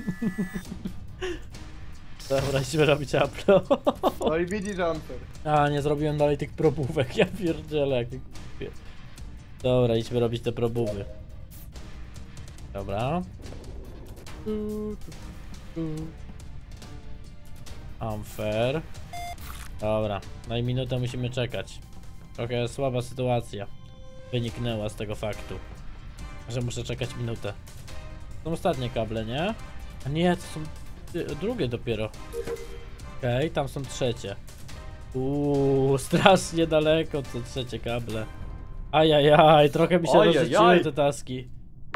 Speaker 1: Dobra, idźmy robić aplo.
Speaker 2: No i widzisz, Unfair.
Speaker 1: A, nie zrobiłem dalej tych probówek, ja pierdzielę jak kupię. Dobra, idźmy robić te probówy. Dobra. Unfair. Dobra, no i minutę musimy czekać. Trochę słaba sytuacja wyniknęła z tego faktu, że muszę czekać minutę. Są ostatnie kable, nie? A nie, to są drugie dopiero. Okej, tam są trzecie. Strasznie daleko to trzecie kable. Ajajaj, trochę mi się rozrzuciły te taski.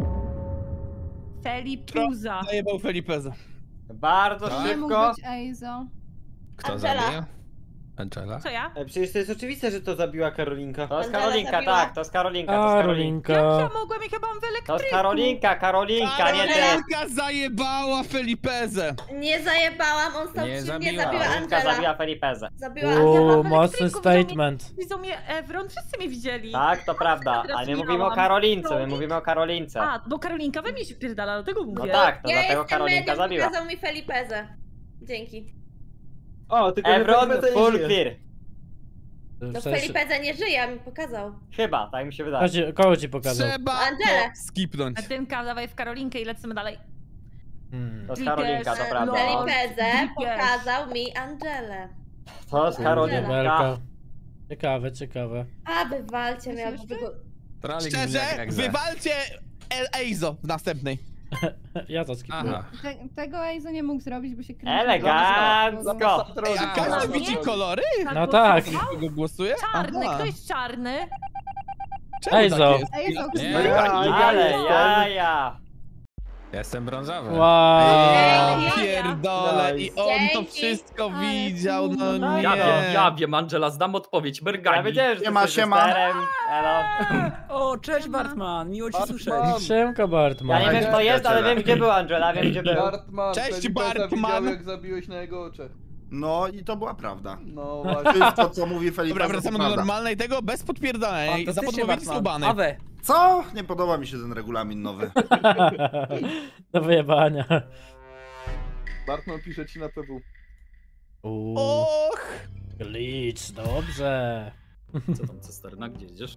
Speaker 3: Felipuza.
Speaker 4: Zajebał Felipeza.
Speaker 7: Bardzo
Speaker 5: Nie mógł
Speaker 7: szybko.
Speaker 5: być Eizo.
Speaker 12: Kto
Speaker 8: Angela.
Speaker 12: zabija? Angela?
Speaker 3: Co ja?
Speaker 7: Przecież to jest oczywiste, że to zabiła Karolinka. To jest
Speaker 8: Angela
Speaker 7: Karolinka,
Speaker 8: zabiła.
Speaker 7: tak, to jest Karolinka, to jest Karolinka.
Speaker 3: Jak
Speaker 1: Karolinka.
Speaker 3: ja mogłem, jak ja byłam w
Speaker 7: To
Speaker 3: elektryku?
Speaker 7: jest Karolinka, nie ty.
Speaker 4: Karolinka zajebała Felipezę.
Speaker 8: Nie zajebałam, on stał
Speaker 12: Nie
Speaker 8: przy mnie,
Speaker 12: zabiła.
Speaker 8: zabiła
Speaker 7: Karolinka
Speaker 8: Angela.
Speaker 7: zabiła Felipezę.
Speaker 8: Zabiła Angela.
Speaker 1: Mocny
Speaker 3: elektryku,
Speaker 1: statement.
Speaker 3: Widzą mnie Evron, wszyscy mnie widzieli.
Speaker 7: Tak, to prawda, ale my mówimy o Karolince, my mówimy o Karolince.
Speaker 3: A, bo Karolinka we mnie się wpierdala, dlatego mówię.
Speaker 7: No tak, to
Speaker 8: Ja
Speaker 7: dlatego
Speaker 8: jestem
Speaker 7: Karolinka
Speaker 8: medium,
Speaker 7: zabiła.
Speaker 8: pokazał mi Felipezę. Dzięki.
Speaker 2: O, tylko
Speaker 7: Evron, full clear.
Speaker 8: No Felipeza nie żyje, a mi pokazał.
Speaker 7: Chyba, tak mi się wydaje.
Speaker 1: Kogo ci pokazał?
Speaker 4: Trzeba
Speaker 8: Angelę.
Speaker 4: to skipnąć.
Speaker 3: Martynka, dawaj w Karolinkę i lecimy dalej.
Speaker 7: To jest Karolinka, to prawda.
Speaker 8: Felipezę
Speaker 3: Widzisz.
Speaker 8: pokazał mi Angelę.
Speaker 7: To jest Karolinka.
Speaker 1: Belka. Ciekawe, ciekawe.
Speaker 8: A, wywalcie mnie,
Speaker 5: Myślisz,
Speaker 8: albo tego...
Speaker 4: Szczerze, wywalcie El Eizo w następnej.
Speaker 1: Ja to skipuję.
Speaker 12: Aha.
Speaker 5: Tego Eizo nie mógł zrobić, bo się kręcił.
Speaker 7: Elegancko.
Speaker 4: Ej, a każdy widzi kolory?
Speaker 1: No tak.
Speaker 4: Kogo głosuje?
Speaker 3: Czarny,
Speaker 4: Aha.
Speaker 3: kto jest czarny?
Speaker 4: Czemu
Speaker 1: Eizo.
Speaker 4: tak jest?
Speaker 5: Eizo,
Speaker 12: Nie.
Speaker 7: Ale jaja.
Speaker 12: Jestem brązowy.
Speaker 1: Wow.
Speaker 4: Ja pierdolę i on to
Speaker 8: Dzięki.
Speaker 4: wszystko
Speaker 5: Ale
Speaker 4: widział, no
Speaker 5: kurwa.
Speaker 4: nie.
Speaker 11: Ja wiem, Angela, zdam odpowiedź.
Speaker 7: Ja
Speaker 11: Bergani.
Speaker 7: wiedziałem, że
Speaker 14: Siema,
Speaker 7: jesteś
Speaker 14: siema.
Speaker 7: testerem. Elo.
Speaker 13: O, cześć Bartman, miło cię słyszeć.
Speaker 1: Siemka Bartman.
Speaker 7: Ja nie wiem kto jest, ale wiem gdzie był Angela, wiem gdzie był.
Speaker 2: Bartman,
Speaker 4: Cześć,
Speaker 2: Felipeza
Speaker 4: Bartman.
Speaker 2: widział, jak zabiłeś na jego oczach.
Speaker 14: No i to była prawda.
Speaker 2: No właśnie.
Speaker 14: Wszystko co mówi Felipe
Speaker 4: Dobra,
Speaker 14: to
Speaker 4: wracamy do
Speaker 14: prawda.
Speaker 4: normalnej tego, bez podpierdalania. Za
Speaker 13: Fantastycznie,
Speaker 4: podpowiedzi
Speaker 13: Bartman.
Speaker 4: slubanej.
Speaker 13: Awe.
Speaker 14: Co? Nie podoba mi się ten regulamin nowy.
Speaker 1: Do wyjebania.
Speaker 2: Bartman pisze ci na PW.
Speaker 4: Och!
Speaker 1: Glitch, dobrze.
Speaker 11: Co tam, Cesterna? Gdzie idziesz?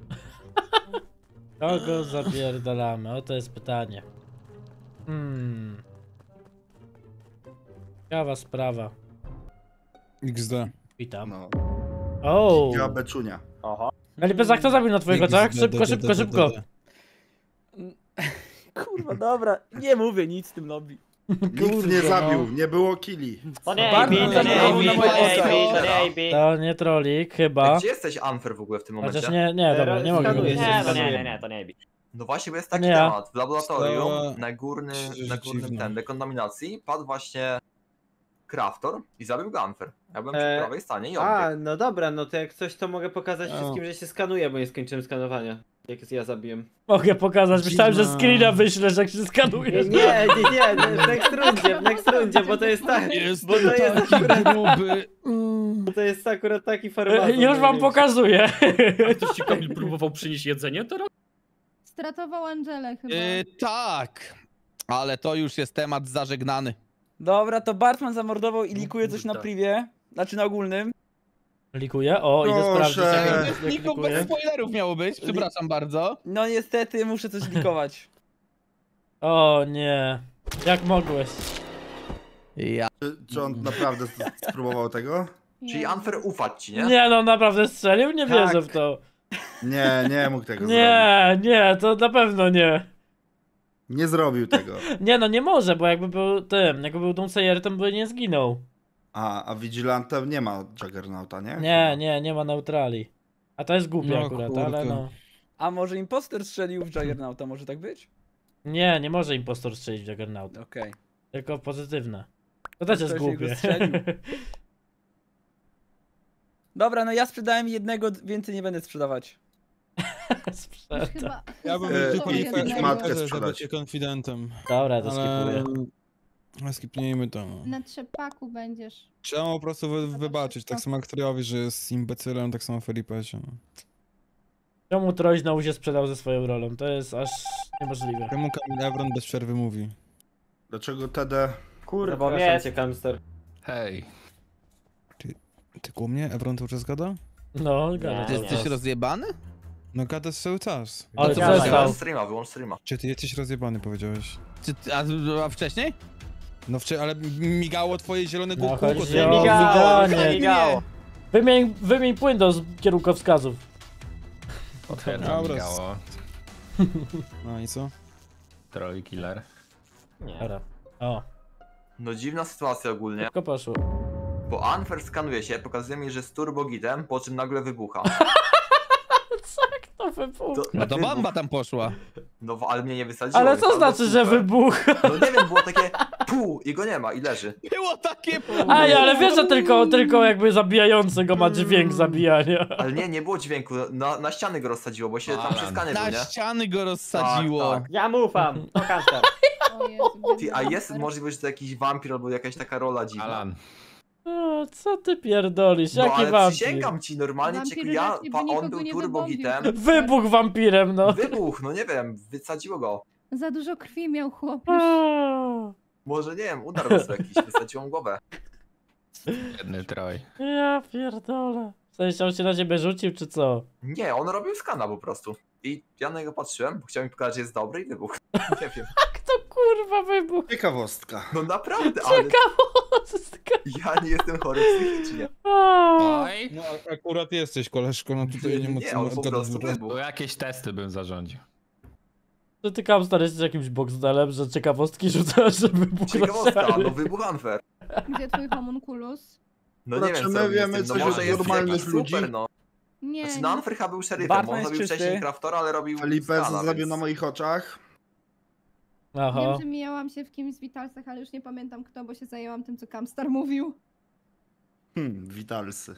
Speaker 1: Kogo zapierdalamy? O, to jest pytanie. Ciekawa sprawa.
Speaker 12: XD.
Speaker 1: Witam.
Speaker 14: No.
Speaker 1: O!
Speaker 14: Ja beczunia.
Speaker 7: Oho.
Speaker 1: Felipeza, kto zabił na twoich oczach? Szybko, szybko, szybko.
Speaker 13: Kurwa, dobra, nie mówię nic w tym lobby.
Speaker 14: Nikt nie zabił, nie było killi.
Speaker 7: To nie
Speaker 13: Bardzo
Speaker 7: AB, to nie
Speaker 13: dobrze.
Speaker 7: AB, to nie AB, to nie AB.
Speaker 1: To nie trolik, chyba.
Speaker 9: Gdzie jesteś Unfair w ogóle w tym momencie?
Speaker 1: Chociaż nie, dobra, nie mogę go
Speaker 7: Nie,
Speaker 1: wiedzieć.
Speaker 7: to nie AB.
Speaker 9: No właśnie, bo jest taki
Speaker 1: Nie.
Speaker 9: temat. W laboratorium
Speaker 12: Stała
Speaker 9: na górnym
Speaker 12: dziwna.
Speaker 9: ten dekontaminacji padł właśnie Craftor i zabił go Unfair. Ja byłem przy prawej stanie i odbiegł.
Speaker 7: no dobra, no to jak coś to mogę pokazać
Speaker 12: O.
Speaker 7: wszystkim, że się skanuje, bo nie skończyłem skanowania. Jak ja zabiłem.
Speaker 1: Mogę pokazać, myślałem, że
Speaker 12: Dziwna.
Speaker 1: screena wyślesz, jak się skanuje.
Speaker 7: Nie, w next rundzie, bo to jest tak,
Speaker 4: Jest
Speaker 7: bo to jest
Speaker 4: taki
Speaker 7: akurat,
Speaker 4: gruby.
Speaker 7: bo to jest akurat taki format.
Speaker 1: Już wam pokazuję.
Speaker 11: Ktoś ci Kamil próbował przynieść jedzenie teraz?
Speaker 5: Stratował Angelę chyba.
Speaker 4: Tak, ale to już jest temat zażegnany.
Speaker 13: Dobra, to Bartman zamordował i likuje coś na
Speaker 11: Tak.
Speaker 13: privie. Znaczy na ogólnym.
Speaker 1: Likuję? O, idę
Speaker 14: Proszę.
Speaker 1: sprawdzić, jak
Speaker 4: Niku, bez
Speaker 1: klikuję.
Speaker 4: spoilerów miało być, przepraszam bardzo.
Speaker 13: No niestety, muszę coś likować.
Speaker 1: O nie. Jak mogłeś?
Speaker 4: Ja.
Speaker 14: Czy on naprawdę spróbował tego?
Speaker 9: Czyli Unfair ufać ci, nie?
Speaker 1: Nie no, naprawdę strzelił? Nie
Speaker 14: Tak.
Speaker 1: wierzę w to.
Speaker 14: Nie mógł tego zrobić.
Speaker 1: Nie, to na pewno nie.
Speaker 14: Nie zrobił tego.
Speaker 1: Nie no, nie może, bo jakby był tym, jakby był Doomsayer, to by nie zginął.
Speaker 14: A Vigilantem nie ma Juggernauta, nie?
Speaker 1: Nie ma neutrali. A to jest głupie
Speaker 12: No
Speaker 1: akurat,
Speaker 12: kurde.
Speaker 1: ale no.
Speaker 13: A może imposter strzelił w Juggernauta, może tak być?
Speaker 1: Nie może impostor strzelić w Juggernauta.
Speaker 13: Okej.
Speaker 1: Tylko pozytywne. To też jest
Speaker 13: Ktoś jego
Speaker 1: głupie.
Speaker 13: strzelił. Dobra, no ja sprzedałem jednego, więcej nie będę sprzedawać.
Speaker 1: Sprzedam.
Speaker 5: Chyba.
Speaker 12: Ja bym
Speaker 14: E,
Speaker 12: tylko
Speaker 14: i
Speaker 12: nie
Speaker 14: idź matkę
Speaker 12: że
Speaker 14: sprzedać.
Speaker 12: bycie konfidentem.
Speaker 1: Dobra, to
Speaker 12: Ale
Speaker 1: skipuję.
Speaker 12: Skipnijmy to.
Speaker 5: Na trzepaku będziesz.
Speaker 12: Trzeba mu po prostu wybaczyć, tak samo jak Trojowi, że jest imbecylem, tak samo Felipecie.
Speaker 1: Czemu Troy znowu się sprzedał ze swoją rolą? To jest aż niemożliwe.
Speaker 12: Czemu Kamil Evron bez przerwy mówi?
Speaker 14: Dlaczego TD?
Speaker 7: Kurwa, bo mnie cię, Kamster.
Speaker 11: Hej.
Speaker 12: Ty ku mnie? Evron cały czas gada?
Speaker 1: No, gada.
Speaker 4: Ty jesteś rozjebany?
Speaker 12: No gada cały czas.
Speaker 1: Ale
Speaker 9: to
Speaker 1: przestał.
Speaker 9: Wyłącz streama.
Speaker 12: Czy ty jesteś rozjebany, powiedziałeś?
Speaker 4: A wcześniej?
Speaker 12: No ale migało twoje zielone
Speaker 1: No,
Speaker 12: kółko.
Speaker 1: chodzi
Speaker 12: to
Speaker 1: o
Speaker 7: Migało.
Speaker 1: miganie. Wymień płyn do kierunkowskazów.
Speaker 11: Potwierdzam,
Speaker 12: Dobra.
Speaker 11: migało.
Speaker 12: No i co?
Speaker 11: Troll killer.
Speaker 1: Dobra. O,
Speaker 9: No dziwna sytuacja ogólnie,
Speaker 1: szybko poszło.
Speaker 9: bo Unfair skanuje się, pokazuje mi, że jest turbogitem, po czym nagle wybucha.
Speaker 1: Co jak to wybuchło?
Speaker 4: No to bamba tam poszła.
Speaker 9: No ale mnie nie wysadziło.
Speaker 1: Ale
Speaker 9: więc
Speaker 1: co
Speaker 9: albo
Speaker 1: znaczy, że
Speaker 9: super.
Speaker 1: wybucha?
Speaker 9: No nie wiem, było takie pół i go nie ma i leży.
Speaker 4: Było takie...
Speaker 1: Aj, ale wiesz, że tylko jakby zabijający go ma dźwięk zabijania.
Speaker 9: Ale nie było dźwięku, na ściany go rozsadziło, bo się tam przy skanie był,
Speaker 4: Na
Speaker 9: nie?
Speaker 4: ściany go rozsadziło.
Speaker 9: Tak, tak.
Speaker 7: Ja mu ufam, to Kamster.
Speaker 5: O Jezu,
Speaker 9: Ty, a jest możliwość, że to jakiś wampir albo jakaś taka rola dziwna.
Speaker 11: Alan.
Speaker 1: O, co ty pierdolisz?
Speaker 9: No
Speaker 1: Jaki
Speaker 9: ale
Speaker 1: wampir?
Speaker 9: przysięgam ci, normalnie
Speaker 5: Wampiry
Speaker 9: ja,
Speaker 5: raczej by
Speaker 9: on
Speaker 5: nikogo
Speaker 9: był
Speaker 5: nie
Speaker 9: turbogitem.
Speaker 5: wybowił.
Speaker 1: Wybuch wampirem, no.
Speaker 9: Wybuch, no nie wiem, wysadziło go.
Speaker 5: Za dużo krwi miał chłop już.
Speaker 1: O,
Speaker 9: Może nie wiem, udarł go jakiś, wysadziło mu głowę.
Speaker 11: Jedny Troll.
Speaker 1: ja pierdolę. W sensie on się na ciebie rzucił, czy co?
Speaker 9: Nie, on robił skana po prostu. I ja na niego patrzyłem, bo chciał mi pokazać, że jest dobry i wybuch. Nie wiem.
Speaker 1: Kto kurwa wybuch?
Speaker 14: Ciekawostka.
Speaker 9: No naprawdę, ale
Speaker 1: Ciekawostka.
Speaker 9: ja nie jestem chory psychicznie.
Speaker 1: O,
Speaker 11: Oj.
Speaker 12: No akurat jesteś, koleżko, no tutaj nie ma
Speaker 9: Nie,
Speaker 12: co
Speaker 9: on po
Speaker 12: gadać
Speaker 9: prostu
Speaker 12: z drugim.
Speaker 9: wybuch.
Speaker 11: To jakieś testy bym zarządził.
Speaker 1: że ty Kamstar jesteś jakimś boxdelem, że ciekawostki rzucasz, żeby wybuch
Speaker 9: Ciekawostka, no wybuch Unfair.
Speaker 5: Gdzie twój homunculus?
Speaker 9: No nie
Speaker 14: Znaczy,
Speaker 9: wiem,
Speaker 14: my
Speaker 9: co robi z
Speaker 14: wiemy
Speaker 9: tym, no
Speaker 14: coś
Speaker 9: może
Speaker 14: od
Speaker 9: jest
Speaker 14: normalnych
Speaker 9: jakiś
Speaker 14: ludzi.
Speaker 9: super, no.
Speaker 5: Nie,
Speaker 9: Znaczy, no Unfair chyba był szeryfem,
Speaker 13: Bartman
Speaker 9: on
Speaker 13: jest
Speaker 9: robił
Speaker 13: czysty.
Speaker 9: wcześniej Craftora, ale robił
Speaker 14: Felipe
Speaker 9: skana,
Speaker 14: zabił
Speaker 9: więc...
Speaker 14: na moich oczach.
Speaker 1: Aha.
Speaker 5: wiem, że mijałam się w kimś z Witalsach, ale już nie pamiętam kto, bo się zajęłam tym, co Kamstar mówił.
Speaker 14: Witalsy.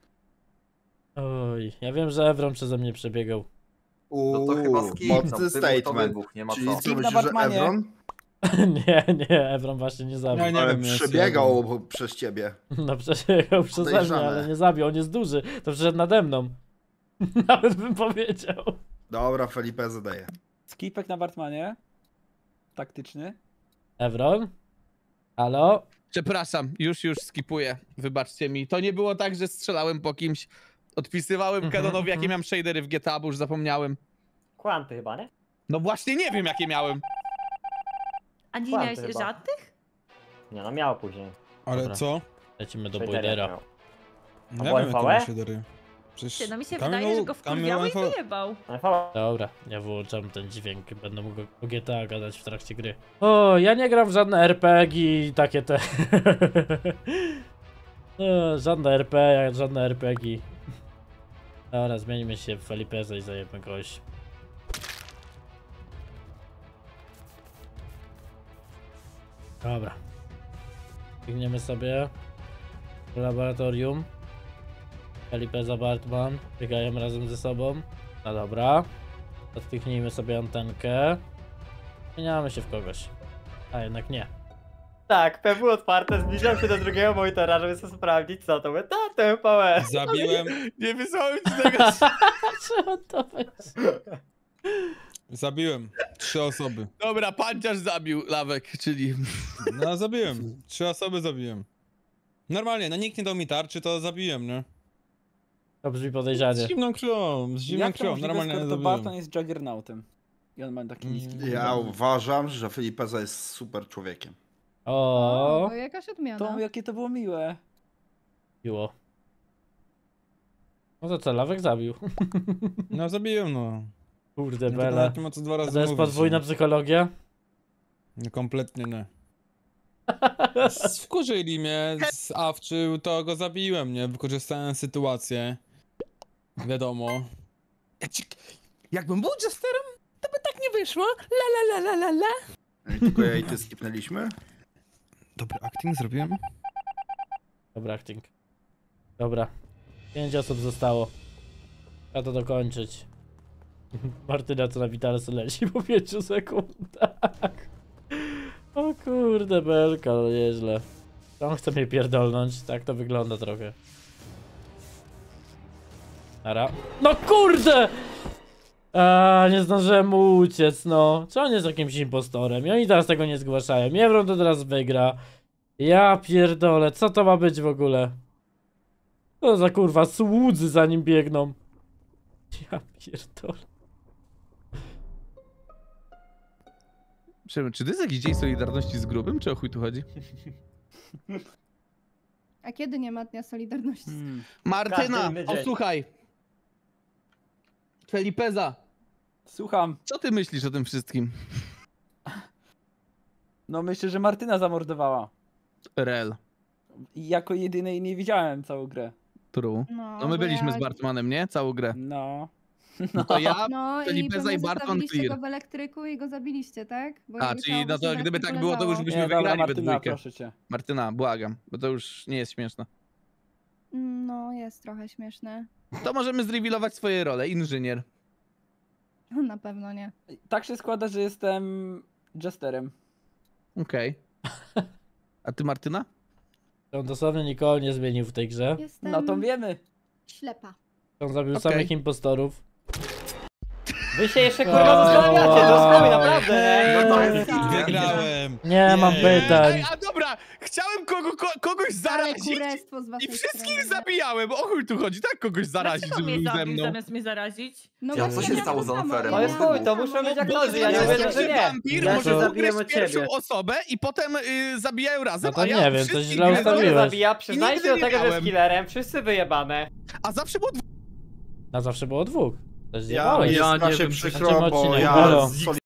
Speaker 1: Oj, ja wiem, że Evron przeze mnie przebiegał.
Speaker 9: No to chyba skip, no,
Speaker 14: mocny
Speaker 9: wybuch to
Speaker 14: statement.
Speaker 9: wybuch, nie ma
Speaker 14: Czyli
Speaker 9: co.
Speaker 14: co
Speaker 13: Skip na
Speaker 14: myślisz, że
Speaker 13: Batmanie.
Speaker 14: Evron?
Speaker 1: nie, Evron właśnie nie zabił.
Speaker 12: Nie
Speaker 14: Ale
Speaker 12: wiem, jest
Speaker 14: przebiegał przez ciebie.
Speaker 1: No przebiegał przeze mnie,
Speaker 14: Podejrzane.
Speaker 1: ale nie zabił, on jest duży. To przyszedł nade mną. Nawet bym powiedział.
Speaker 14: Dobra, Felipe zadaje.
Speaker 13: Skipek na Bartmanie. Taktyczny.
Speaker 1: Evron? Halo?
Speaker 4: Przepraszam, już skipuję. Wybaczcie mi. To nie było tak, że strzelałem po kimś. Odpisywałem Canonowi, jakie miałem shadery w GTA, bo już zapomniałem.
Speaker 7: Kłanty chyba, nie?
Speaker 4: No właśnie nie wiem, jakie miałem.
Speaker 3: A nie
Speaker 7: Kłamty
Speaker 3: miałeś
Speaker 7: chyba.
Speaker 3: żadnych?
Speaker 7: Nie no, miał później.
Speaker 12: Ale
Speaker 1: Dobra.
Speaker 12: co?
Speaker 1: Lecimy do
Speaker 7: Shadery
Speaker 1: boilera.
Speaker 7: miał.
Speaker 12: No
Speaker 7: A
Speaker 12: ja wiem, jakie
Speaker 7: NVE?
Speaker 12: ma shadery. Przecież
Speaker 3: Ty, no mi się
Speaker 12: Kamil
Speaker 3: wydaje, że
Speaker 12: miał-
Speaker 3: go
Speaker 12: Kamil
Speaker 3: wkurwiało i
Speaker 12: miał NVE.
Speaker 3: wyjebał.
Speaker 1: Dobra, ja wyłączam ten dźwięk, będę mógł o GTA gadać w trakcie gry. O, ja nie gram w żadne RPG i takie te... żadne RP, żadne RPG. Dobra, zmienimy się w Felipeza i zajebmy kogoś. Dobra. Biegniemy sobie do laboratorium. Felipeza, Bartman biegają razem ze sobą. No dobra. Odpichnijmy sobie antenkę. Zmieniamy się w kogoś. A jednak nie.
Speaker 7: Tak, PW otwarte, zbliżam się do drugiego monitora, żeby sobie sprawdzić co to mówię. To PW.
Speaker 12: Zabiłem,
Speaker 4: Nie wysłałem ci tego.
Speaker 1: Czemu to jest?
Speaker 12: zabiłem 3 osoby.
Speaker 4: Dobra, panciarz zabił Lawek, czyli...
Speaker 12: No zabiłem, 3 osoby zabiłem. Normalnie, no nikt nie dał mi tarczy, to zabiłem, nie?
Speaker 1: To brzmi podejrzanie.
Speaker 12: Z zimną krwią, z zimną
Speaker 13: Jak to
Speaker 12: krwią,
Speaker 13: możliwe,
Speaker 12: normalnie
Speaker 13: skoro to
Speaker 12: zabiłem.
Speaker 13: Barton jest Juggernautem? I on ma taki niski
Speaker 14: Ja uważam, że Felipeza jest super człowiekiem.
Speaker 1: O,
Speaker 5: to jakaś odmiana.
Speaker 13: To jakie to było miłe.
Speaker 1: miło. No to co, Lawek zabił.
Speaker 12: No zabiłem, no.
Speaker 1: Kurde,
Speaker 12: No to
Speaker 1: Bela.
Speaker 12: nawet nie ma co 2
Speaker 1: A
Speaker 12: razy
Speaker 1: to jest
Speaker 12: mówić,
Speaker 1: podwójna
Speaker 12: no.
Speaker 1: psychologia?
Speaker 12: No kompletnie nie. Wkurzyli mnie, Awczył, to go zabiłem, nie? Wykorzystałem sytuację. Wiadomo.
Speaker 4: Jakbym był Jesterem, to by tak nie wyszło. La la la la la la.
Speaker 14: I tylko ja i ty skipnęliśmy?
Speaker 12: Dobry acting zrobiłem?
Speaker 1: Dobra, acting. Dobra. 5 osób zostało. Trzeba to dokończyć. Martyna co na Witalsy leci po 5 sekundach. O kurde, belka, no nieźle. On chce mnie pierdolnąć, tak to wygląda trochę. Ara. No kurde! Nie zdążyłem mu uciec, no. Czy on jest jakimś impostorem? I oni teraz tego nie zgłaszają. Miewron to teraz wygra. Ja pierdolę, co to ma być w ogóle? Co za kurwa słudzy za nim biegną. Ja pierdolę.
Speaker 4: Czy to jest jakiś dzień solidarności z grubym, czy o chuj tu chodzi?
Speaker 5: A kiedy nie ma Dnia Solidarności?
Speaker 4: Martyna, słuchaj. Felipeza.
Speaker 13: Słucham.
Speaker 4: Co ty myślisz o tym wszystkim?
Speaker 13: No myślę, że Martyna zamordowała.
Speaker 4: Rel.
Speaker 13: I jako jedynej nie widziałem całą grę.
Speaker 4: True. No my byliśmy z Bartmanem, nie? Całą grę.
Speaker 13: No.
Speaker 4: No to ja,
Speaker 5: No
Speaker 4: Felipeza i Barton
Speaker 5: zostawiliście
Speaker 4: clear.
Speaker 5: go w elektryku i go zabiliście, tak? Bo
Speaker 4: A,
Speaker 5: jakby
Speaker 4: czyli
Speaker 5: ciało
Speaker 4: no to
Speaker 5: się
Speaker 4: gdyby
Speaker 5: tak
Speaker 4: tak było, to już byśmy
Speaker 13: Nie, dobra,
Speaker 4: wygrali we
Speaker 13: Martyna,
Speaker 4: dwójkę.
Speaker 13: proszę cię.
Speaker 4: Martyna, błagam, bo to już nie jest śmieszne.
Speaker 5: No, jest trochę śmieszne.
Speaker 4: To możemy zrewilować swoje role. Inżynier.
Speaker 5: Na pewno nie.
Speaker 13: Tak się składa, że jestem jesterem.
Speaker 4: Okej. A ty, Martyna?
Speaker 1: On dosłownie nikogo nie zmienił w tej grze.
Speaker 5: Jestem
Speaker 13: No to wiemy.
Speaker 5: ślepa.
Speaker 1: On zabił
Speaker 4: Okej.
Speaker 1: samych impostorów.
Speaker 7: Wy się jeszcze kurwa zastanawiacie, to chuj, naprawdę, nie?
Speaker 9: No to jest
Speaker 12: Wygrałem!
Speaker 1: Nie mam pytań.
Speaker 4: A dobra, chciałem kogoś zarazić
Speaker 5: Kurestwo z
Speaker 4: i
Speaker 5: waszej
Speaker 4: wszystkich
Speaker 5: strony.
Speaker 4: zabijałem. O chuj tu chodzi, tak kogoś zarazić,
Speaker 3: Dlaczego
Speaker 4: żeby
Speaker 3: mnie
Speaker 4: był ze
Speaker 3: zabił
Speaker 4: mną.
Speaker 3: zamiast mnie zarazić?
Speaker 5: No
Speaker 9: Ja,
Speaker 5: bo
Speaker 9: co się
Speaker 5: ja
Speaker 9: stało
Speaker 5: to
Speaker 9: z
Speaker 5: samo,
Speaker 9: Unfairem?
Speaker 5: ja
Speaker 7: To jest
Speaker 5: to
Speaker 7: chuj, to
Speaker 5: samo.
Speaker 7: muszą być
Speaker 4: Bo
Speaker 7: aktorzy, ja nie
Speaker 4: jest
Speaker 7: wierzę,
Speaker 4: tak,
Speaker 7: że nie.
Speaker 4: wampir
Speaker 7: Ja
Speaker 4: może
Speaker 7: się
Speaker 4: ugrać
Speaker 7: zabiłem od
Speaker 4: pierwszą
Speaker 7: ciebie.
Speaker 4: osobę i potem zabijają razem,
Speaker 1: No to
Speaker 4: a ja
Speaker 1: nie wiem, coś
Speaker 4: wszystkich
Speaker 1: źle
Speaker 4: grałem.
Speaker 7: Kto mnie
Speaker 1: ustawiłeś.
Speaker 7: zabija? Przyznajcie do
Speaker 4: nie
Speaker 7: tego, że
Speaker 4: miałem.
Speaker 7: jest killerem, wszyscy wyjebane.
Speaker 4: A zawsze było
Speaker 1: Na zawsze było dwóch. To jest
Speaker 14: Ja
Speaker 1: zjebałeś.
Speaker 14: jest
Speaker 11: nie
Speaker 14: strasznie
Speaker 11: wiem,
Speaker 14: przykro,
Speaker 1: Zobaczymy
Speaker 14: bo
Speaker 1: odcinek.
Speaker 14: ja
Speaker 1: Halo.
Speaker 14: z